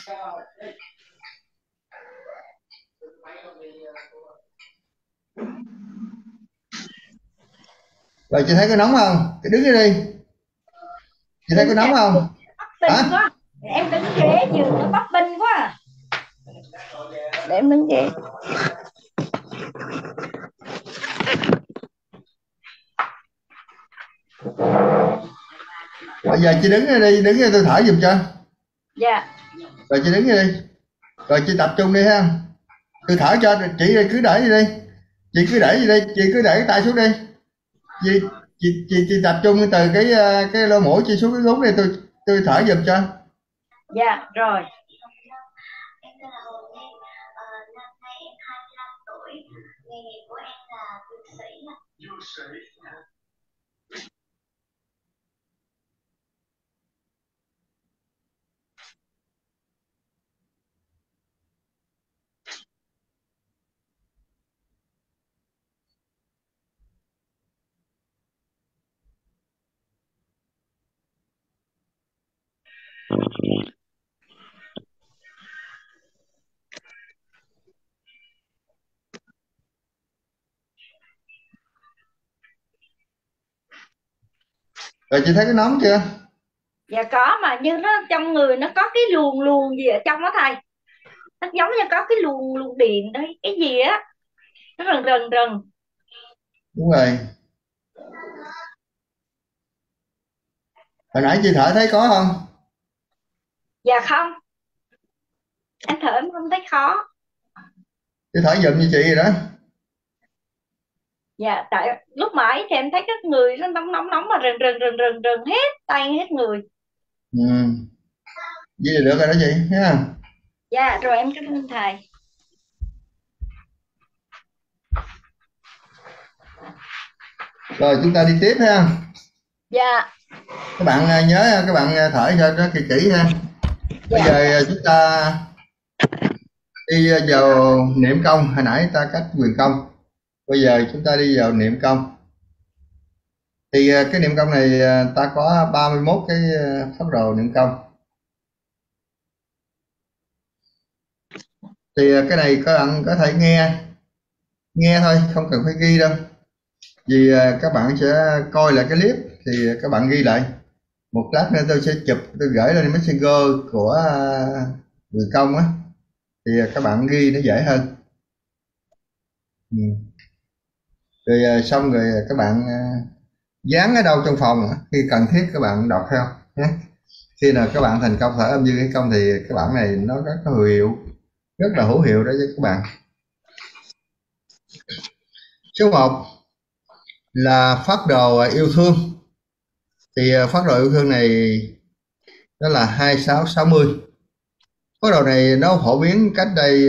Rồi chị thấy có nóng không? Chị đứng đây đi. Chị thấy có Đứng nóng cạnh không? binh Hả? quá, em đứng ghế giường nó bấp binh quá. Để em đứng ghế. Bây giờ chị đứng đây đi, đứng đây tôi thở giùm cho. Dạ. Rồi chị đứng đây đi. Rồi chị tập trung đi ha. Tôi thở cho chị đây, cứ để gì đi. Chị cứ để gì đi, chị cứ để cái tay xuống đi. Chị chị tập trung từ cái lỗ mũi chị xuống cái gúng này, tôi thở giùm cho. Dạ rồi. Rồi chị thấy cái nóng chưa? Dạ có, mà như nó trong người nó có cái luồng luồng gì ở trong đó thầy. Nó giống như có cái luồng luồng điện đấy, cái gì á, nó rần rần rần. Đúng rồi. Hồi nãy chị thở thấy có không? Dạ không, em thở em không thấy khó. Chị thở giùm như chị rồi đó. Dạ, tại lúc mãi thì em thấy các người nó nóng nóng nóng mà rần rần rần rần rần hết tay hết người. Ừ. Vậy là được rồi đó chị ha. Dạ rồi, em cảm ơn thầy. Rồi chúng ta đi tiếp ha. Dạ. Các bạn nhớ các bạn thở cho nó kỹ kỹ ha. Bây Dạ. giờ chúng ta đi vào niệm công. Hồi nãy ta cách quyền công, bây giờ chúng ta đi vào niệm công. Thì cái niệm công này ta có 31 cái pháp đồ niệm công. Thì cái này các bạn có thể nghe thôi, không cần phải ghi đâu. Vì các bạn sẽ coi lại cái clip thì các bạn ghi lại. Một lát nữa tôi sẽ chụp, tôi gửi lên Messenger của người công á, thì các bạn ghi nó dễ hơn. Ừ. Rồi xong rồi các bạn dán ở đâu trong phòng á, khi cần thiết các bạn đọc theo nhé. Khi nào các bạn thành công thở âm dương hay công thì cái bản này nó rất có hữu hiệu, rất là hữu hiệu đối với các bạn. Số 1 là phát đồ yêu thương. Thì phát đồ yêu thương này đó là 2660. Phát đồ này nó phổ biến cách đây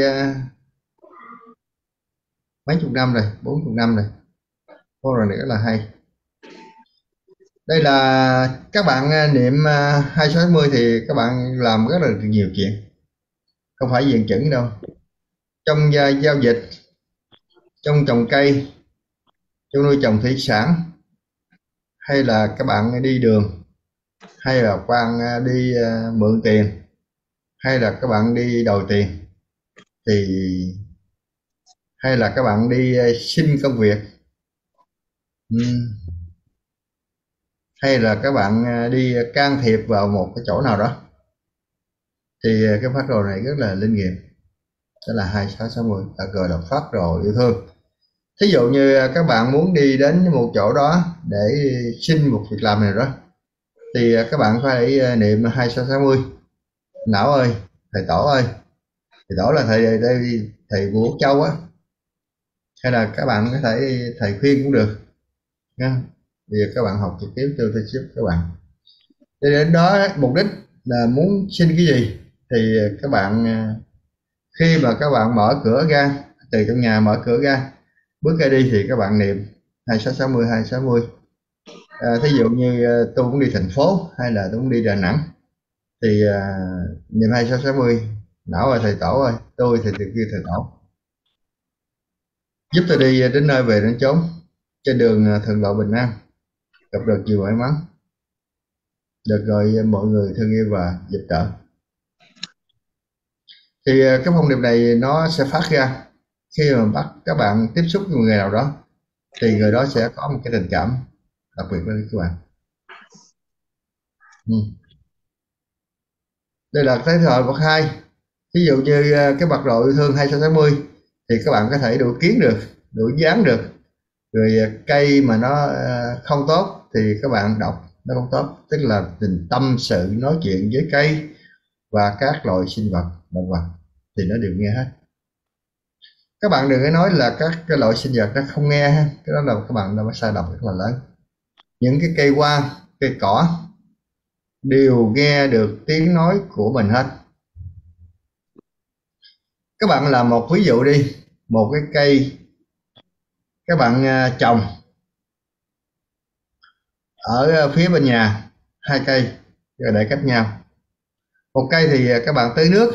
mấy chục năm rồi, 40 năm rồi. Phát đồ này rất là hay. Đây là các bạn niệm 2660 thì các bạn làm rất là nhiều chuyện, không phải diện chững đâu. Trong giao dịch, trong trồng cây, trong nuôi trồng thủy sản, hay là các bạn đi đường, hay là quan đi mượn tiền, hay là các bạn đi đòi tiền, thì hay là các bạn đi xin công việc, hay là các bạn đi can thiệp vào một cái chỗ nào đó, thì cái phát đồ này rất là linh nghiệm. Đó là 2660, ta gọi là phát đồ yêu thương. Thí dụ như các bạn muốn đi đến một chỗ đó để xin một việc làm nào đó, thì các bạn phải niệm 2660. Não ơi, thầy tổ ơi. Thầy tổ là thầy của Úc Châu á, hay là các bạn có thể thầy khuyên cũng được nha. Bây giờ các bạn học trực tiếp tôi giúp các bạn. Để đến đó mục đích là muốn xin cái gì thì các bạn khi mà các bạn mở cửa ra, từ trong nhà mở cửa ra bước ra đi thì các bạn niệm 2660 260. Thí dụ như tôi muốn đi thành phố hay là tôi muốn đi Đà Nẵng thì niệm 2660. Não ơi thầy tổ ơi, tôi thì kêu thầy tổ giúp tôi đi đến nơi về đến chốn, trên đường thuận lộ bình an, gặp được nhiều may mắn, được rồi mọi người thương yêu và giúp đỡ. Thì cái thông điệp này nó sẽ phát ra khi mà bắt các bạn tiếp xúc với người nào đó, thì người đó sẽ có một cái tình cảm đặc biệt với các bạn. Đây là cái thời bậc hai. Ví dụ như cái bậc độ yêu thương 260 thì các bạn có thể đuổi kiến được, đuổi dán được. Rồi cây mà nó không tốt thì các bạn đọc nó không tốt, tức là tình tâm sự nói chuyện với cây và các loại sinh vật động vật thì nó đều nghe hết. Các bạn đừng có nói là các cái loại sinh vật nó không nghe ha, cái đó là các bạn đã sai lầm rất là lớn. Những cái cây hoa, cây cỏ đều nghe được tiếng nói của mình hết. Các bạn làm một ví dụ đi, một cái cây các bạn trồng ở phía bên nhà, hai cây rồi để cách nhau. Một cây thì các bạn tưới nước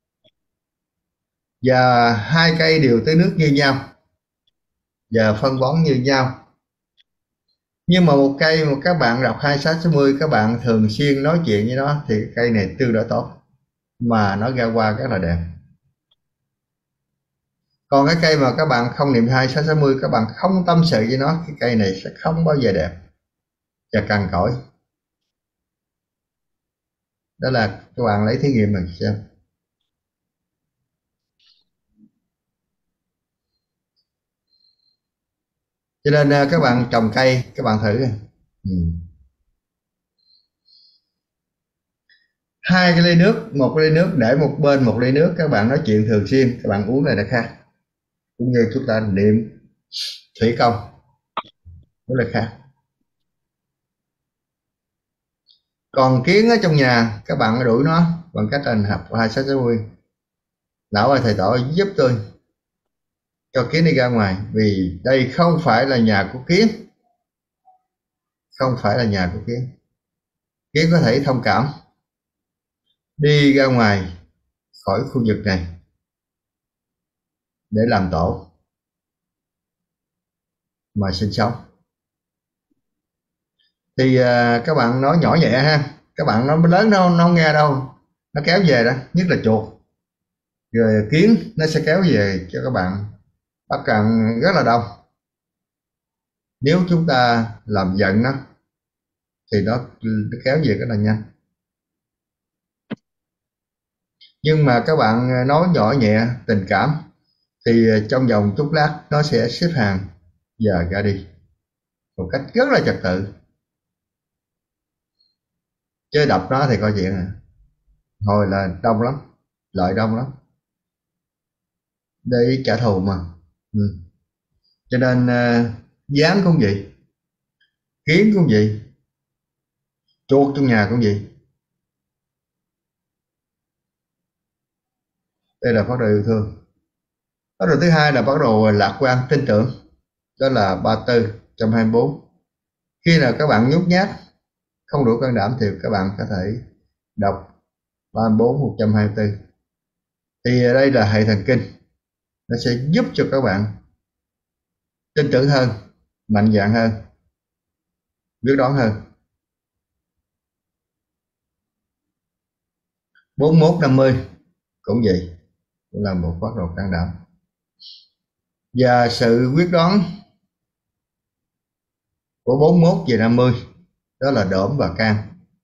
và hai cây đều tưới nước như nhau và phân bón như nhau. Nhưng mà một cây mà các bạn đọc 2660 các bạn thường xuyên nói chuyện với nó thì cây này tương đối tốt mà nó ra hoa rất là đẹp. Còn cái cây mà các bạn không niệm 2660 các bạn không tâm sự với nó, cái cây này sẽ không bao giờ đẹp và cằn cỗi. Đó là các bạn lấy thí nghiệm mình xem. Cho nên các bạn trồng cây các bạn thử. Ừ. Hai cái ly nước, một ly nước để một bên, một ly nước các bạn nói chuyện thường xuyên, các bạn uống này là khác. Cũng như chúng ta niệm thủy công rất là khác. Còn kiến ở trong nhà các bạn đuổi nó bằng cách là học 2660. Lão ơi thầy tổ giúp tôi cho kiến đi ra ngoài, vì đây không phải là nhà của kiến, không phải là nhà của kiến. Kiến có thể thông cảm đi ra ngoài khỏi khu vực này để làm tổ mà sinh sống. Thì các bạn nói nhỏ nhẹ ha, các bạn nói lớn đâu nó không nghe đâu, nó kéo về đó, nhất là chuột rồi kiến nó sẽ kéo về cho các bạn bắt cạn rất là đông. Nếu chúng ta làm giận nó thì nó kéo về rất là nhanh. Nhưng mà các bạn nói nhỏ nhẹ tình cảm thì trong vòng chút lát nó sẽ xếp hàng và ra đi một cách rất là trật tự. Chứ đập nó thì coi chuyện à, hồi là đông lắm, lợi đông lắm để trả thù mà. Ừ. Cho nên gián cũng vậy, kiến cũng vậy, chuột trong nhà cũng vậy. Đây là phát đồ yêu thương. Phát đồ thứ hai là phát đồ lạc quan tin tưởng, đó là 34/24. Khi nào các bạn nhút nhát không đủ can đảm thì các bạn có thể đọc 34/124. Thì đây là hệ thần kinh, nó sẽ giúp cho các bạn tin tưởng hơn, mạnh dạn hơn, quyết đoán hơn. 41/50 cũng vậy, cũng là một phát đồ can đảm. Và sự quyết đoán của 41/50 đó là đổm và can.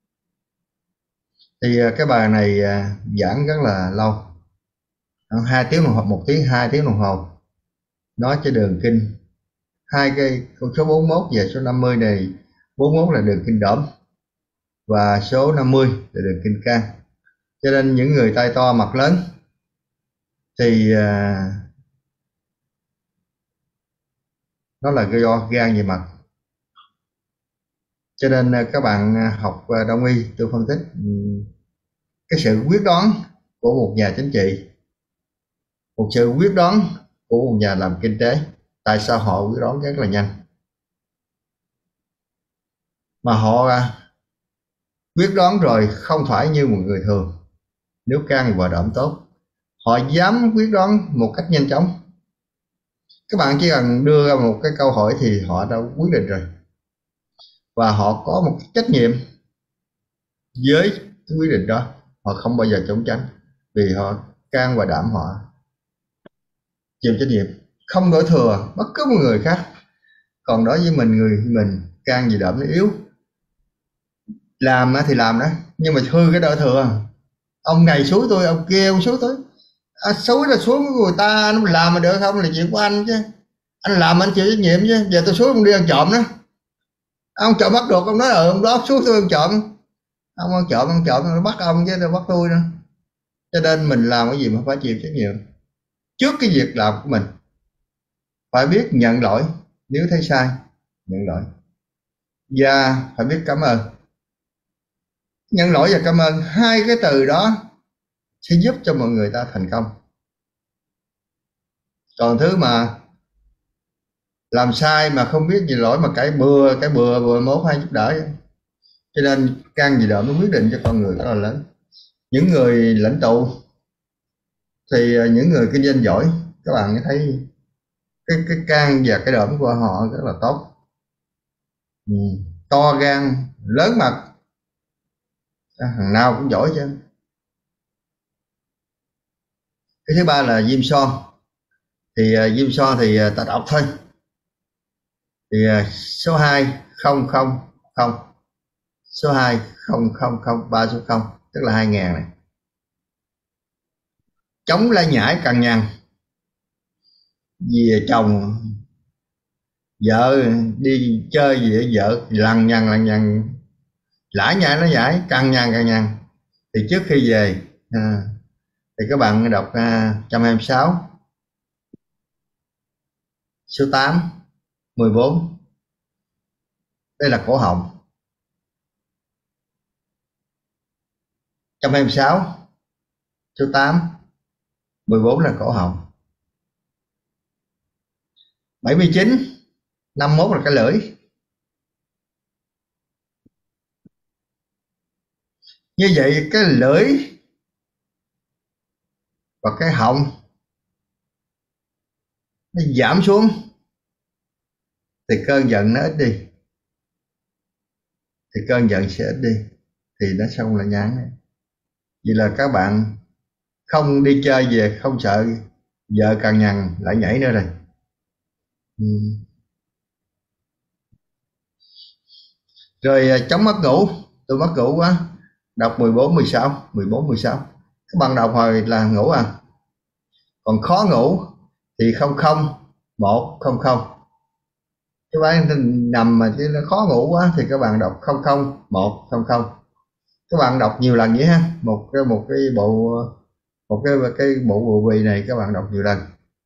Thì cái bài này giảng rất là lâu, 2 tiếng đồng hồ, 1 tiếng 2 tiếng đồng hồ, nói cho đường kinh. Hai cái con số 41 và số 50 này, 41 là đường kinh đổm và số 50 là đường kinh can. Cho nên những người tay to mặt lớn thì nó là do gan về mặt. Cho nên các bạn học đông y tôi phân tích cái sự quyết đoán của một nhà chính trị, một sự quyết đoán của một nhà làm kinh tế. Tại sao họ quyết đoán rất là nhanh, mà họ quyết đoán rồi không phải như một người thường. Nếu can và đỡm tốt, họ dám quyết đoán một cách nhanh chóng. Các bạn chỉ cần đưa ra một cái câu hỏi thì họ đã quyết định rồi, và họ có một trách nhiệm với cái quyết định đó, họ không bao giờ trốn tránh vì họ can và đảm họ chịu trách nhiệm, không đổ thừa bất cứ một người khác. Còn đối với mình can gì đậm nó yếu, làm thì làm đó, nhưng mà hư cái đổ thừa. Ông này xúi tôi, ông kia ông xúi tôi. Xúi là xuống người ta, nó làm mà được không là chuyện của anh chứ. Anh làm anh chịu trách nhiệm chứ. Giờ tôi xúi ông đi ăn trộm đó, ông trộm bắt được, ông nói ông đó xúi tôi ăn trộm. Ông ăn trộm nó bắt ông chứ đâu bắt tôi đâu. Cho nên mình làm cái gì mà phải chịu trách nhiệm. Trước cái việc làm của mình phải biết nhận lỗi, nếu thấy sai nhận lỗi và phải biết cảm ơn. Nhận lỗi và cảm ơn, hai cái từ đó sẽ giúp cho mọi người ta thành công. Còn thứ mà làm sai mà không biết gì lỗi mà cái bừa mốt hay giúp đỡ. Cho nên can gì đỡ nó quyết định cho con người rất là lớn. Những người lãnh tụ thì những người kinh doanh giỏi, các bạn thấy cái can và cái đỡm của họ rất là tốt. To gan lớn mặt, thằng nào cũng giỏi chứ. Cái thứ ba là Diêm Son. Thì Diêm Son thì ta đọc thôi. Thì số 2000, số 2000 số 0, tức là 2000 này. Chống lai nhãi cằn nhằn, vì chồng vợ đi chơi gì vợ lằng nhằng lãi nhãi nó nhảy cằn nhằn. Thì trước khi về thì các bạn đọc 126 số 8 14, đây là cổ họng. 126 số 8 14 là cổ họng. 79 51 là cái lưỡi. Như vậy cái lưỡi và cái họng nó giảm xuống thì cơn giận nó ít đi, thì cơn giận sẽ ít đi, thì nó xong là nhãn đấy. Vậy là các bạn không đi chơi về không sợ vợ cằn nhằn lại nhảy nữa rồi. Rồi chống mất ngủ, tôi mất ngủ quá, đọc 14 16. Các bạn đọc hồi là ngủ à. Còn khó ngủ thì 00 100. Các bạn nằm mà chứ nó khó ngủ quá thì các bạn đọc 00 100. Các bạn đọc nhiều lần vậy ha, một cái bộ bì này các bạn đọc nhiều lần.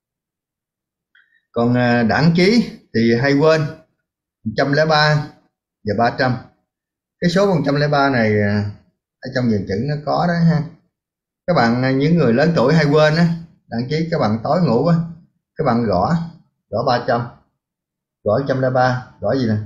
Còn đảng trí thì hay quên 103 và 300. Cái số 103 này ở trong dàn chữ nó có đó ha. Các bạn những người lớn tuổi hay quên á, đăng ký các bạn tối ngủ á, các bạn gõ 300, gõ 103, gõ gì nè,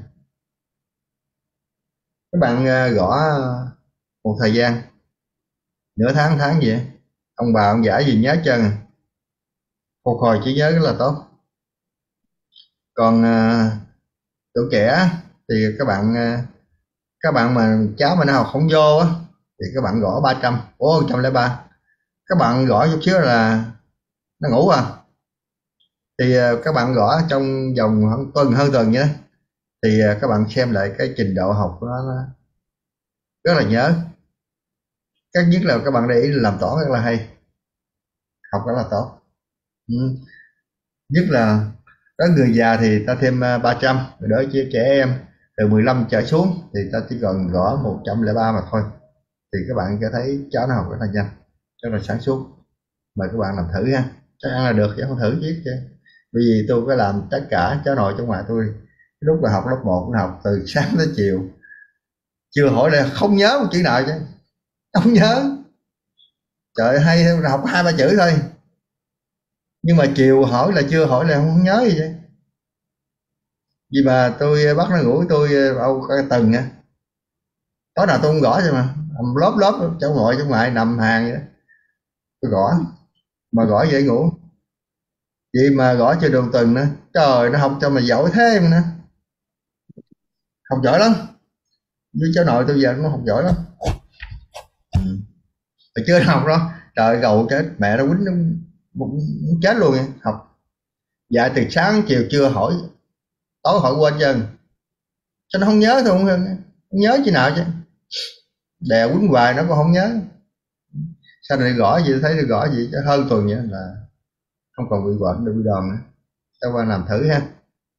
các bạn gõ một thời gian nửa tháng gì, ông bà ông giả gì nhớ chân, phục hồi trí nhớ rất là tốt. Còn tuổi trẻ thì các bạn mà cháu mà nó học không vô á thì các bạn gõ 300, 103. Các bạn gõ chút xíu là nó ngủ à, thì các bạn gõ trong vòng hơn tuần nhé, thì các bạn xem lại cái trình độ học của nó rất là nhớ. Các nhất là các bạn để ý làm toán rất là hay, học rất là tốt. Nhất là có người già thì ta thêm 300, đỡ trẻ em từ 15 trở xuống thì ta chỉ cần gõ 103 mà thôi, thì các bạn sẽ thấy cháu nó học rất là nhanh, rất là sáng suốt. Mời các bạn làm thử ha, chắc ăn là được chứ không thử chứ. Bởi vì tôi có làm tất cả cháu nội cháu ngoại tôi lúc mà học lớp 1 nó học từ sáng tới chiều, chưa hỏi là không nhớ một chữ nào chứ, không nhớ. Trời, hay học 2-3 chữ thôi, nhưng mà chiều hỏi là chưa hỏi là không nhớ gì vậy. Vì mà tôi bắt nó ngủ tôi bao cái tuần á, tối nào tôi không gõ chứ mà lớp cháu nội cháu ngoại nằm hàng vậy đó, tôi gõ mà gõ dễ ngủ. Vậy mà gõ cho đường tuần nữa, trời, nó học cho mà giỏi thế mà nữa, học giỏi lắm. Với cháu nội tôi giờ nó học giỏi lắm. Hồi chưa học đó trời gầu chết, mẹ nó quýnh nó muốn chết luôn nha. Học dạy từ sáng chiều trưa hỏi, tối hỏi quên trơn, cho nó không nhớ thôi, không nhớ chi nào chứ, đè quýnh hoài nó cũng không nhớ. Sao này gõ gì, thấy được gõ gì chứ hơn tuần vậy là không còn bị quẩn được, bị đòn nữa. Cho qua làm thử ha.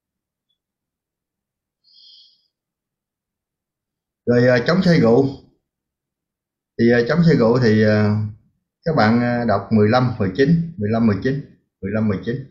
Rồi chống say rượu thì chống say rượu thì các bạn đọc 15 19 15 19 15 19.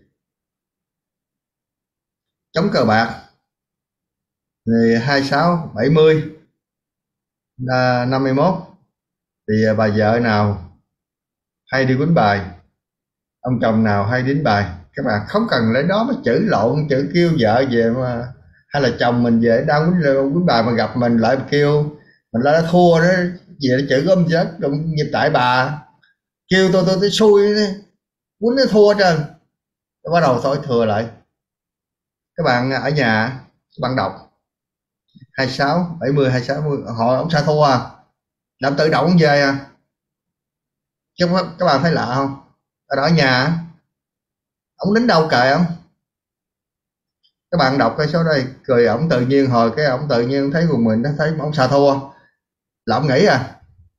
Chống cờ bạc thì 26 70 là 51. Thì bà vợ nào hay đi quýnh bài, ông chồng nào hay đánh bài, các bạn không cần lấy đó mà chửi lộn, chửi kêu vợ về mà, hay là chồng mình về đang quýnh bài mà gặp mình lại kêu mình là đã thua đó, về nó chửi gom chết đụng nghiệp tại bà kêu tôi xui quýnh nó thua trơn. Bắt đầu thôi thừa lại. Các bạn ở nhà các bạn đọc 26 70 26 70, họ ông sao thua à, làm tự động về à. Chứ các bạn thấy lạ không, ở nhà ông đến đâu kệ ông. Các bạn đọc cái số đây cười ổng tự nhiên, hồi cái ổng tự nhiên thấy cùng mình nó thấy ổng xà thua là ổng nghĩ à.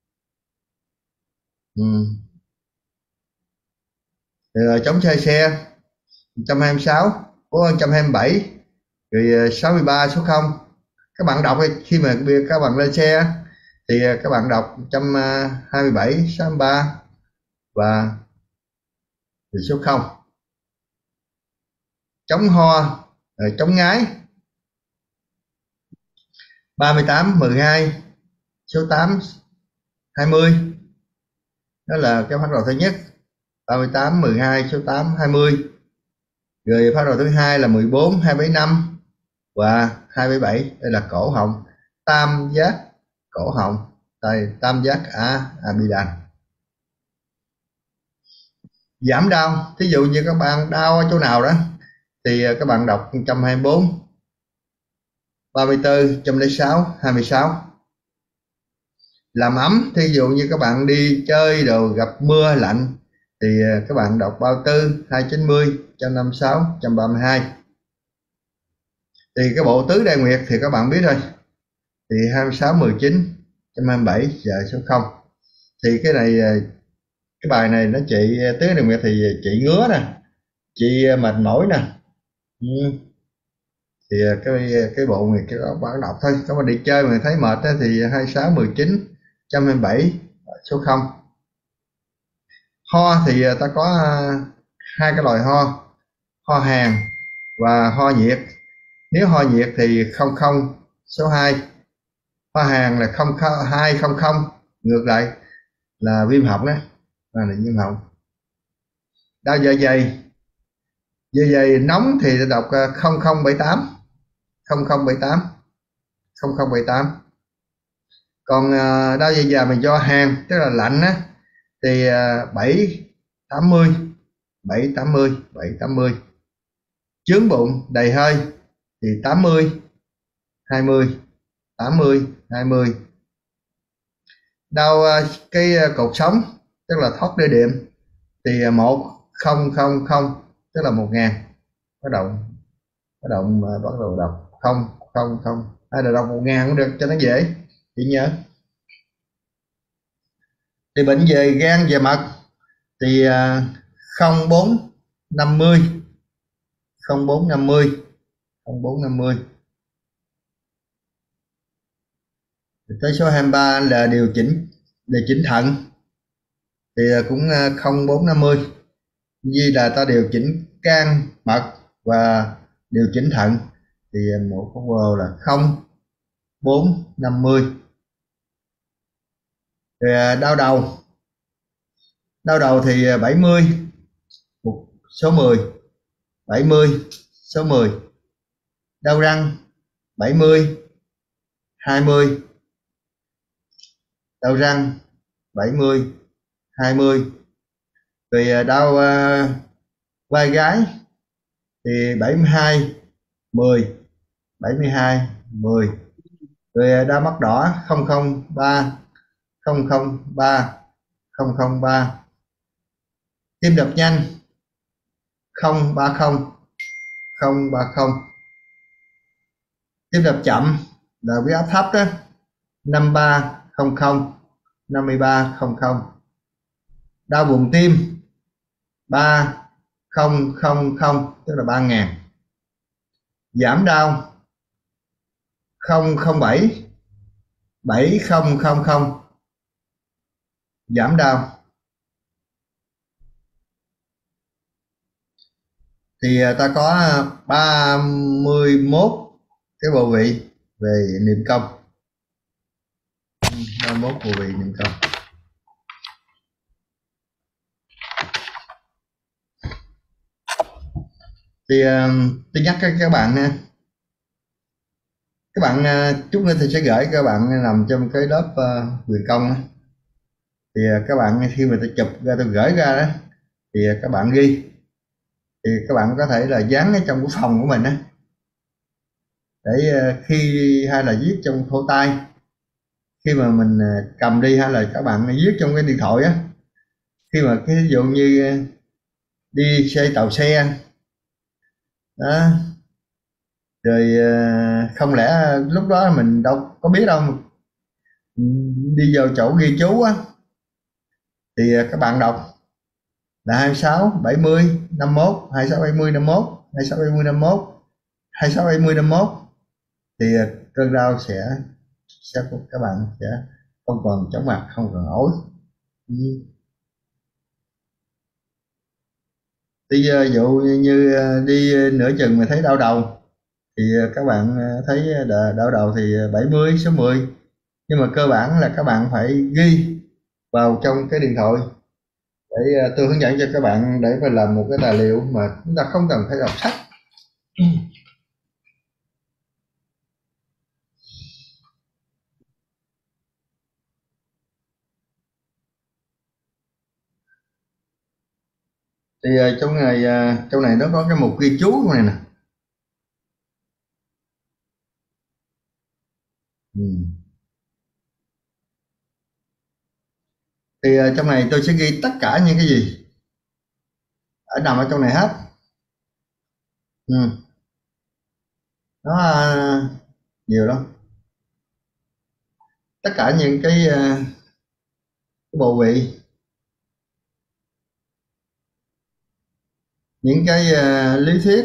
Rồi chống xe xe 126 của 127, rồi 63 số 0. Các bạn đọc khi mà các bạn lên xe thì các bạn đọc 127 63 và số 0. Chống ho rồi chống ngái 38 12 số 8 20. Đó là cái phát đồ thứ nhất, 38 12 số 8 20. Rồi phát đồ thứ hai là 14 275 và 277. Đây là cổ họng, tam giác cổ họng, đây tam giác amidan. Giảm đau, thí dụ như các bạn đau ở chỗ nào đó thì các bạn đọc 124 34 106 26. Làm ấm, thí dụ như các bạn đi chơi đồ gặp mưa lạnh thì các bạn đọc bao tư 290 156 132. Thì cái bộ tứ đại nguyệt thì các bạn biết rồi, thì 26 19 127 giờ số 0. Thì cái này cái bài này nó trị tứ đại nguyệt thì trị ngứa nè, trị mệt mỏi nè. Thì cái bộ này cái đó bạn đọc thôi, các bạn đi chơi mà thấy mệt đó, thì 26 19 127 số 0. Ho thì ta có hai cái loại ho, ho hàn và ho nhiệt. Nếu ho nhiệt thì 00 số 2, ho hàn là 0200, ngược lại là viêm họng đó, là viêm họng. Đau dạ dày nóng thì ta đọc 0078 0078 0078. Còn đau dạ dày mình do hàn tức là lạnh á thì 780 780 780. Chướng bụng đầy hơi thì 80 20 80 20. Đau cái cột sống tức là thoát đê điểm thì 1000 tức là 1000. Bắt đầu đọc 000, hay là đọc 1000 cũng được cho nó dễ chỉ nhớ. Thì bệnh về gan về mật thì 0450 0450 0450. Tới số 23 là điều chỉnh thận thì cũng 0450, vì là ta điều chỉnh can mật và điều chỉnh thận thì một combo là 0450. Rồi đau đầu thì 70 số 10 70 số 10. Đau răng 70 20. Đau răng 70 20. Rồi đau vai gáy thì 72 10 72 10. Rồi đau mắt đỏ 003 003 003. Tim đập nhanh 030 030. Tim đập chậm là huyết áp thấp đó 5300 5300. Đau buồng tim 3000 tức là 3000. Giảm đau 007 7000 giảm đau. Thì ta có 31 cái bộ vị về niệm công. 31 bộ vị niệm công. Thì tôi nhắc các bạn nha. Các bạn chút nữa thì sẽ gửi các bạn nằm trong cái lớp quyền công đó. Thì các bạn khi mà tôi chụp ra tôi gửi ra đó thì các bạn ghi, thì các bạn có thể là dán ở trong cái phòng của mình á, để khi hay là viết trong khô tay, khi mà mình cầm đi, hay là các bạn viết trong cái điện thoại á, khi mà cái ví dụ như đi xe tàu xe đó, rồi không lẽ lúc đó mình đâu có biết đâu, đi vào chỗ ghi chú á, thì các bạn đọc là 26 70 51 26 70 51 26 70 51 26 70 51 thì cơn đau sẽ các bạn sẽ không còn chóng mặt, không còn ối. Bây giờ dụ như đi nửa chừng mà thấy đau đầu thì các bạn thấy đau đầu thì 70 số 10, nhưng mà cơ bản là các bạn phải ghi vào trong cái điện thoại để tôi hướng dẫn cho các bạn, để mà làm một cái tài liệu mà chúng ta không cần phải đọc sách. Thì trong này nó có cái mục ghi chú này nè. Thì trong này tôi sẽ ghi tất cả những cái gì nằm ở trong này hết. Nó nhiều lắm, tất cả những cái bộ vị, những cái lý thuyết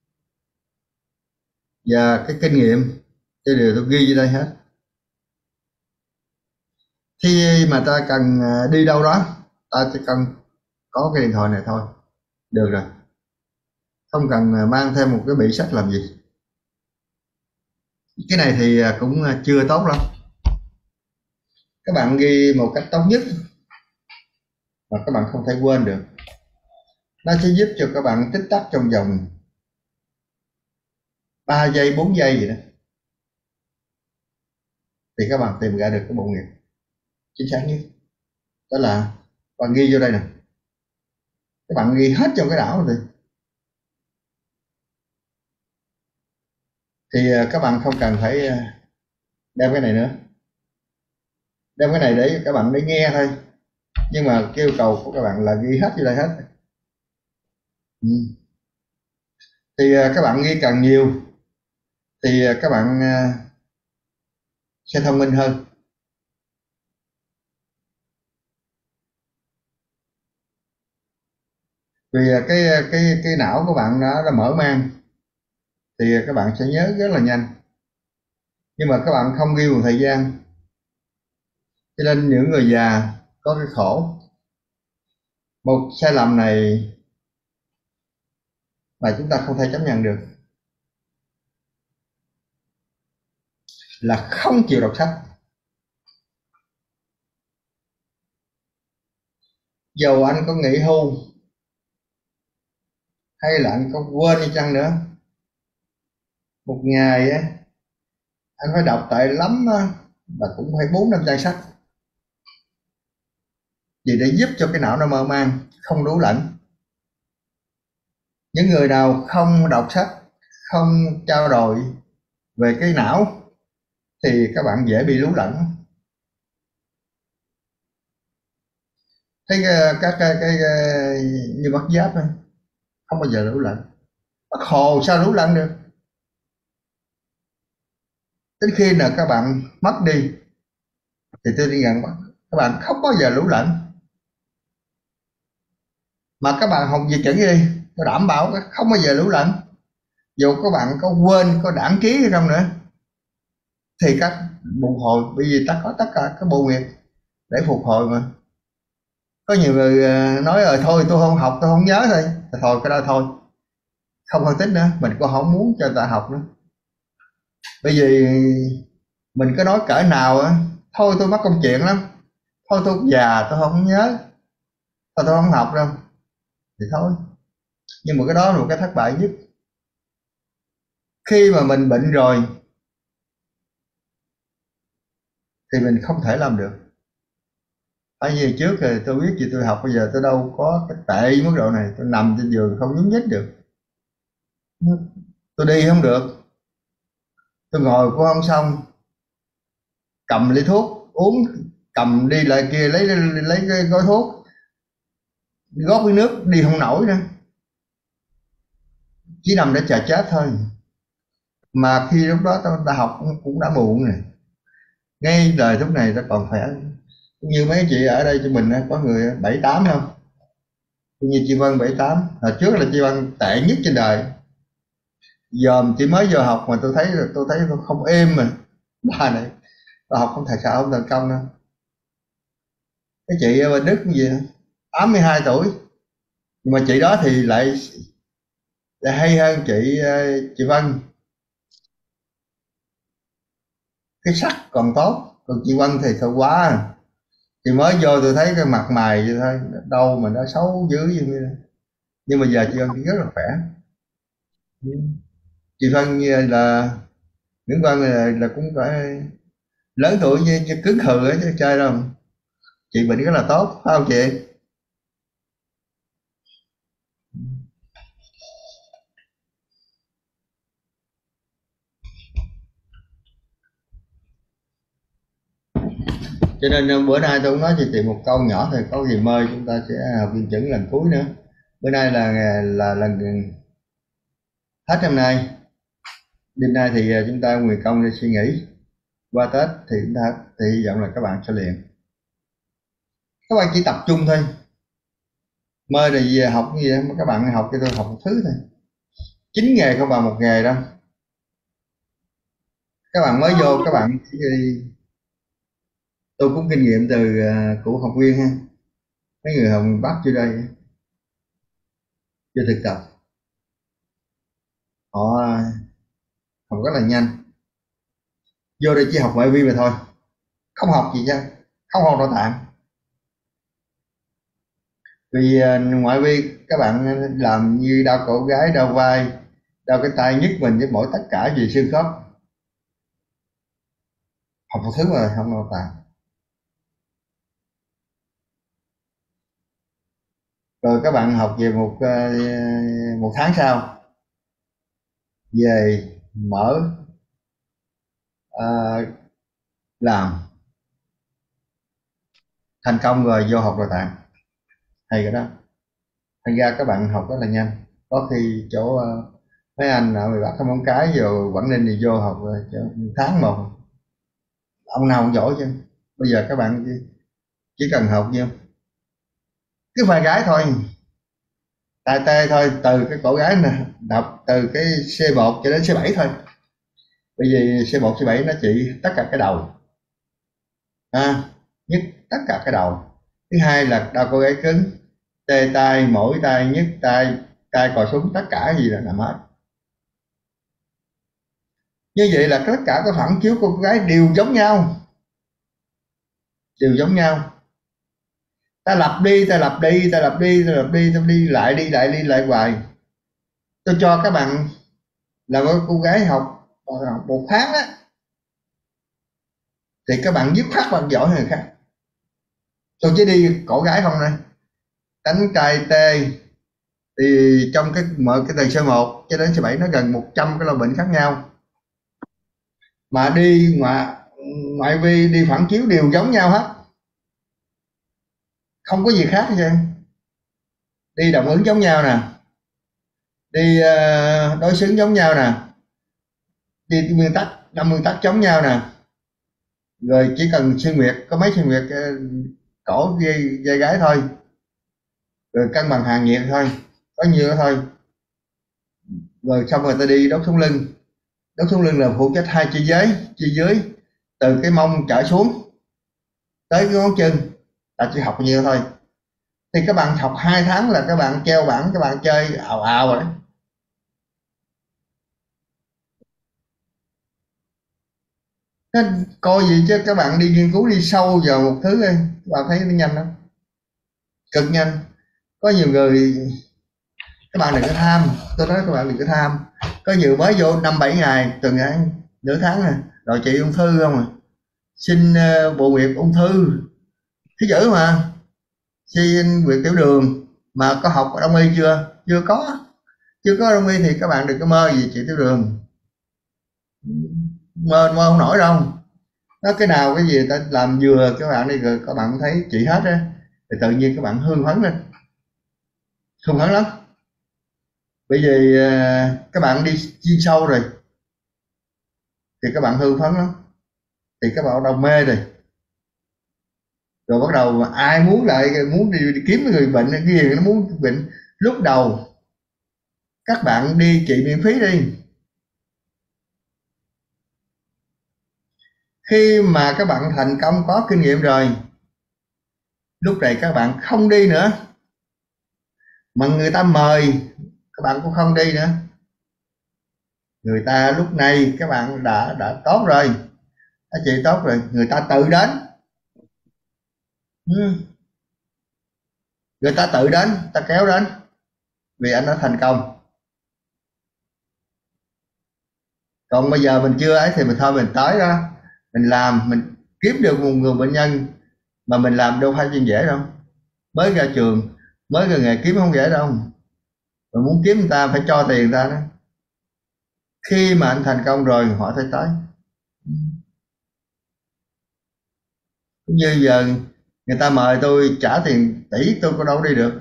và cái kinh nghiệm thì đều tôi ghi vô đây hết. Khi mà ta cần đi đâu đó, ta chỉ cần có cái điện thoại này thôi được rồi, không cần mang thêm một cái bị sách làm gì. Cái này thì cũng chưa tốt lắm, các bạn ghi một cách tốt nhất mà các bạn không thể quên được. Nó sẽ giúp cho các bạn tích tắc trong vòng 3 giây 4 giây vậy đó, thì các bạn tìm ra được cái bộ nghiệp chính xác nhất. Đó là bạn ghi vô đây nè, các bạn ghi hết trong cái não rồi thì các bạn không cần phải đem cái này nữa, đem cái này để các bạn để nghe thôi, nhưng mà cái yêu cầu của các bạn là ghi hết vô đây hết. Thì các bạn ghi càng nhiều thì các bạn sẽ thông minh hơn. Vì cái não của bạn nó là mở mang thì các bạn sẽ nhớ rất là nhanh, nhưng mà các bạn không ghi một thời gian, cho nên những người già có cái khổ. Một sai lầm này mà chúng ta không thể chấp nhận được là không chịu đọc sách. Dầu anh có nghỉ hưu hay là anh có quên đi chăng nữa, một ngày á anh phải đọc tệ lắm là cũng phải 4-5 trang sách, vì để giúp cho cái não nó mơ mang, không đủ lãnh. Những người nào không đọc sách, không trao đổi về cái não thì các bạn dễ bị lú lẫn. thấy các cái như Bát Giáp ấy, không bao giờ lũ lẫn. Bác Hồ sao lũ lẫn được? Đến khi nào các bạn mất đi thì tôi đi rằng các bạn không bao giờ lũ lẫn, mà các bạn học về chuẩn đi, tôi đảm bảo không bao giờ lũ lẫn. Dù các bạn có quên có đảng ký hay không nữa thì các phục hồi, bởi vì ta có tất cả các bộ nguyệt để phục hồi mà. Có nhiều người nói rồi thôi tôi không học, tôi không nhớ thôi, thôi cái đó thôi, không phân tích nữa, mình cũng không muốn cho người ta học nữa. Bởi vì mình có nói cỡ nào á, thôi tôi mắc công chuyện lắm, thôi tôi già tôi không nhớ, thôi tôi không học đâu, thì thôi. Nhưng mà cái đó là một cái thất bại nhất. Khi mà mình bệnh rồi thì mình không thể làm được. Tại vì trước thì tôi biết gì tôi học, bây giờ tôi đâu có cái tệ mức độ này, tôi nằm trên giường không nhúc nhích được, tôi đi không được, tôi ngồi cũng không xong, cầm ly thuốc uống, cầm đi lại kia lấy cái gói thuốc, gót với nước đi không nổi nữa, chỉ nằm để chờ chết thôi. Mà khi lúc đó ta học cũng đã muộn rồi, ngay đời lúc này ta còn khỏe. Như mấy chị ở đây cho mình có người 78 không, như chị Vân 78, hồi trước là chị Vân tệ nhất trên đời, giờ chỉ mới vô học mà tôi thấy không êm mà. Bà này bà học không thầy sợ không thành công đâu. Cái chị ở bên Đức cũng gì 82 tuổi, nhưng mà chị đó thì lại hay hơn chị Vân, cái sắc còn tốt, còn chị Vân thì thôi quá à. Chị mới vô tôi thấy cái mặt mày vậy thôi, đâu mà nó xấu dữ như vậy. Nhưng mà giờ chị Vân thì rất là khỏe. Chị Vân là Nguyễn Vân là cũng phải lớn tuổi như cứng khừ ấy chứ chơi đâu. Chị bệnh rất là tốt phải không chị? Cho nên bữa nay tôi cũng nói cho chị một câu nhỏ thôi, có gì mời chúng ta sẽ học viên chẩn lần cuối nữa. Bữa nay là lần hết năm nay, đêm nay thì chúng ta nguyện công để suy nghĩ, qua Tết thì chúng ta thì hy vọng là các bạn sẽ luyện. Các bạn chỉ tập trung thôi, mơ là gì học cái gì đó, mà các bạn học cho tôi học một thứ thôi, 9 nghề không bằng một nghề đâu. Các bạn mới vô các bạn chỉ tôi cũng kinh nghiệm từ của học viên ha, mấy người học miền Bắc chưa đây chưa thực tập, họ học rất là nhanh, vô đây chỉ học ngoại vi mà thôi, không học gì chứ, không học nội tạng. Vì ngoại vi các bạn làm như đau cổ gái, đau vai, đau cái tay, nhức mình với mỗi tất cả về xương khớp, học một thứ mà không nội tạng. Rồi các bạn học về một tháng sau về mở ờ, làm thành công rồi vô học nội tạng, hay cái đó. Thành ra các bạn học rất là nhanh, có khi chỗ mấy anh ở ngoài Bắc có Móng Cái vô Quảng Ninh thì vô học rồi tháng một, ông nào cũng giỏi chứ. Bây giờ các bạn chỉ cần học nhiêu cứ vài gái thôi, tài tê thôi, từ cái cổ gái nè, đọc từ cái C1 cho đến C7 thôi, bởi vì C1 C7 nó chỉ tất cả cái đầu, nhất tất cả cái đầu. Thứ hai là đau cổ gáy cứng, tê tay, mỏi tay, nhức tay, tay cò súng, tất cả gì là nằm hết. Như vậy là tất cả các phản chiếu của cô gái đều giống nhau, đều giống nhau. Ta lặp đi, ta lặp đi, ta lặp đi, ta lặp đi, ta đi lại, đi lại, đi lại hoài. Tôi cho các bạn là một cô gái học một tháng á, thì các bạn dứt khoát bạn giỏi hơn người khác. Tôi chỉ đi cổ gái không đây, cánh tay tê, thì trong mọi cái từ C1 cho đến C7 nó gần 100 cái loại bệnh khác nhau, mà đi ngoại vi, đi phản chiếu đều giống nhau hết, không có gì khác chứ. Đi đồng ứng giống nhau nè, đi đối xứng giống nhau nè, đi nguyên tắc 5 nguyên tắc giống nhau nè, rồi chỉ cần xuyên nguyệt, có mấy xuyên nguyệt cổ dây gái thôi, rồi cân bằng hàng nhiệt thôi, có nhiêu đó thôi. Rồi xong rồi ta đi đốt sống lưng. Đốt sống lưng là phụ trách hai chi dưới từ cái mông trở xuống tới cái ngón chân, ta chỉ học nhiêu thôi. Thì các bạn học 2 tháng là các bạn treo bảng, các bạn chơi ào ào rồi đấy. Nên coi gì chứ các bạn đi nghiên cứu đi sâu vào một thứ đi, các bạn thấy nó nhanh không? Cực nhanh. Có nhiều người, các bạn đừng có tham, tôi nói các bạn đừng có tham. Có nhiều mới vô 5-7 ngày, tuần ngày, nửa tháng rồi, rồi trị ung thư không à, xin bộ nguyệt ung thư, thứ dữ mà, xin nguyệt tiểu đường, mà có học ở đông y chưa? Chưa có đông y thì các bạn đừng có mơ gì trị tiểu đường, mơ không nổi đâu. Nó cái nào cái gì ta làm vừa các bạn đi rồi các bạn thấy trị hết á, thì tự nhiên các bạn hưng phấn lên, hưng phấn lắm. Bởi vì các bạn đi chuyên sâu rồi thì các bạn hưng phấn lắm, thì các bạn bắt đầu mê rồi bắt đầu ai muốn lại muốn đi kiếm người bệnh, cái gì nó muốn bệnh. Lúc đầu các bạn đi trị miễn phí đi, khi mà các bạn thành công có kinh nghiệm rồi, lúc này các bạn không đi nữa, mà người ta mời các bạn cũng không đi nữa. Người ta lúc này các bạn đã tốt rồi, đã trị tốt rồi, người ta tự đến. Người ta tự đến, ta kéo đến vì anh đã thành công. Còn bây giờ mình chưa ấy thì mình thôi mình tới đó, mình làm, mình kiếm được một người bệnh nhân mà mình làm đâu phải chuyện dễ đâu. Mới ra trường, mới ra nghề kiếm không dễ đâu, mà muốn kiếm người ta phải cho tiền người ta đó. Khi mà anh thành công rồi họ sẽ tới. Cũng như giờ người ta mời tôi trả tiền tỷ, tôi có đâu đi được.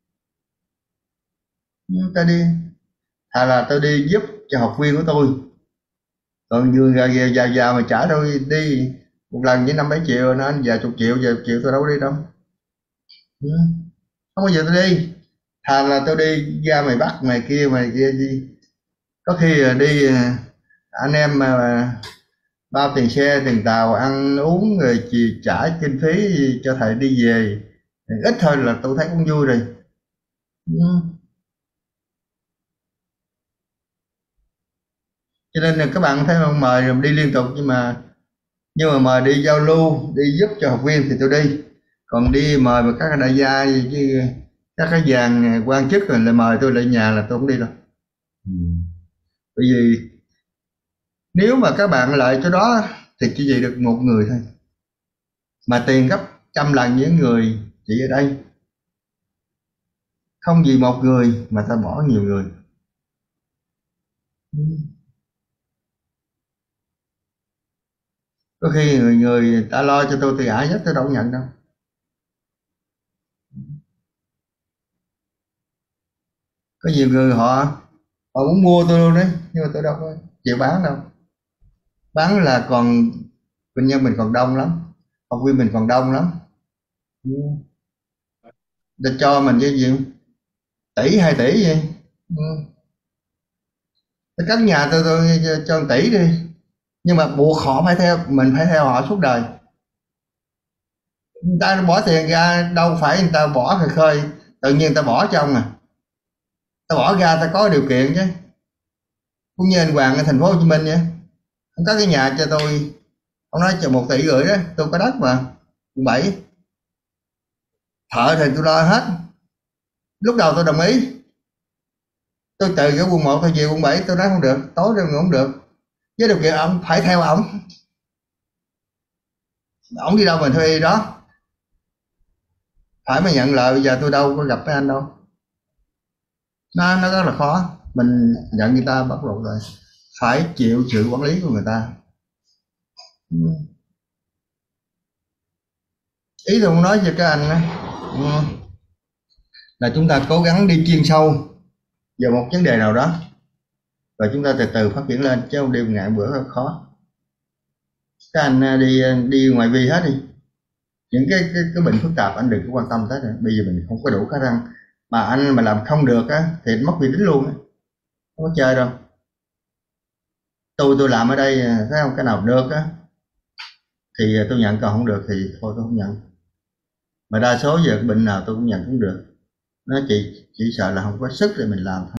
Ta đi, hay là tôi đi giúp cho học viên của tôi, còn vừa già mà trả tôi đi một lần với 5-7 triệu, nó anh vài chục triệu, tôi đâu có đi đâu. Không bao giờ tôi đi. Thà là tôi đi ra mày Bắc mày kia đi, có khi là đi anh em mà bao tiền xe tiền tàu ăn uống rồi trả kinh phí cho thầy đi về ít thôi là tôi thấy cũng vui rồi. Cho nên là các bạn thấy không, mời rồi đi liên tục, nhưng mà mời đi giao lưu, đi giúp cho học viên thì tôi đi. Còn đi mời mà các đại gia gì chứ các cái dàn quan chức rồi lại mời tôi lại nhà là tôi không đi đâu. Bởi vì nếu mà các bạn lợi cho đó thì chỉ vì được một người thôi, mà tiền gấp trăm lần những người chỉ ở đây. Không vì một người mà ta bỏ nhiều người. Có khi người ta lo cho tôi ả nhất tôi đâu nhận đâu. Có nhiều người họ muốn mua tôi luôn đấy, nhưng mà tôi đâu có chịu bán đâu. Bán là còn bệnh nhân mình còn đông lắm, học viên mình còn đông lắm, để cho mình cái gì tỷ 2 tỷ vậy. Các nhà tôi cho 1 tỷ đi, nhưng mà buộc họ phải theo, mình phải theo họ suốt đời. Người ta bỏ tiền ra đâu phải người ta bỏ khơi khơi, tự nhiên người ta bỏ trong ta bỏ ra ta có điều kiện chứ. Cũng như anh Hoàng ở thành phố Hồ Chí Minh vậy, ông có cái nhà cho tôi, ông nói cho 1,5 tỷ đó, tôi có đất mà, quận 7, thợ thì tôi lo hết. Lúc đầu tôi đồng ý, tôi từ cái quận 1 tôi về quận 7, tôi nói không được, tối rồi không được, với điều kiện ông phải theo ổng đi đâu mình thuê đó, phải mà nhận lời. Bây giờ tôi đâu có gặp mấy anh đâu, nó rất là khó. Mình nhận người ta bắt buộc rồi phải chịu sự quản lý của người ta. Ý tôi muốn nói cho các anh á, là chúng ta cố gắng đi chuyên sâu vào một vấn đề nào đó và chúng ta từ từ phát triển lên, chứ không đi ngại bữa rất khó. Các anh đi ngoài vi hết đi, những cái bệnh phức tạp anh đừng có quan tâm tới nữa. Bây giờ mình không có đủ khả năng mà anh mà làm không được á thì mất uy tín luôn á, không có chơi đâu. Tôi làm ở đây thấy không, cái nào được á thì tôi nhận, còn không được thì thôi tôi không nhận. Mà đa số giờ cái bệnh nào tôi cũng nhận cũng được, nó chỉ sợ là không có sức để mình làm thôi.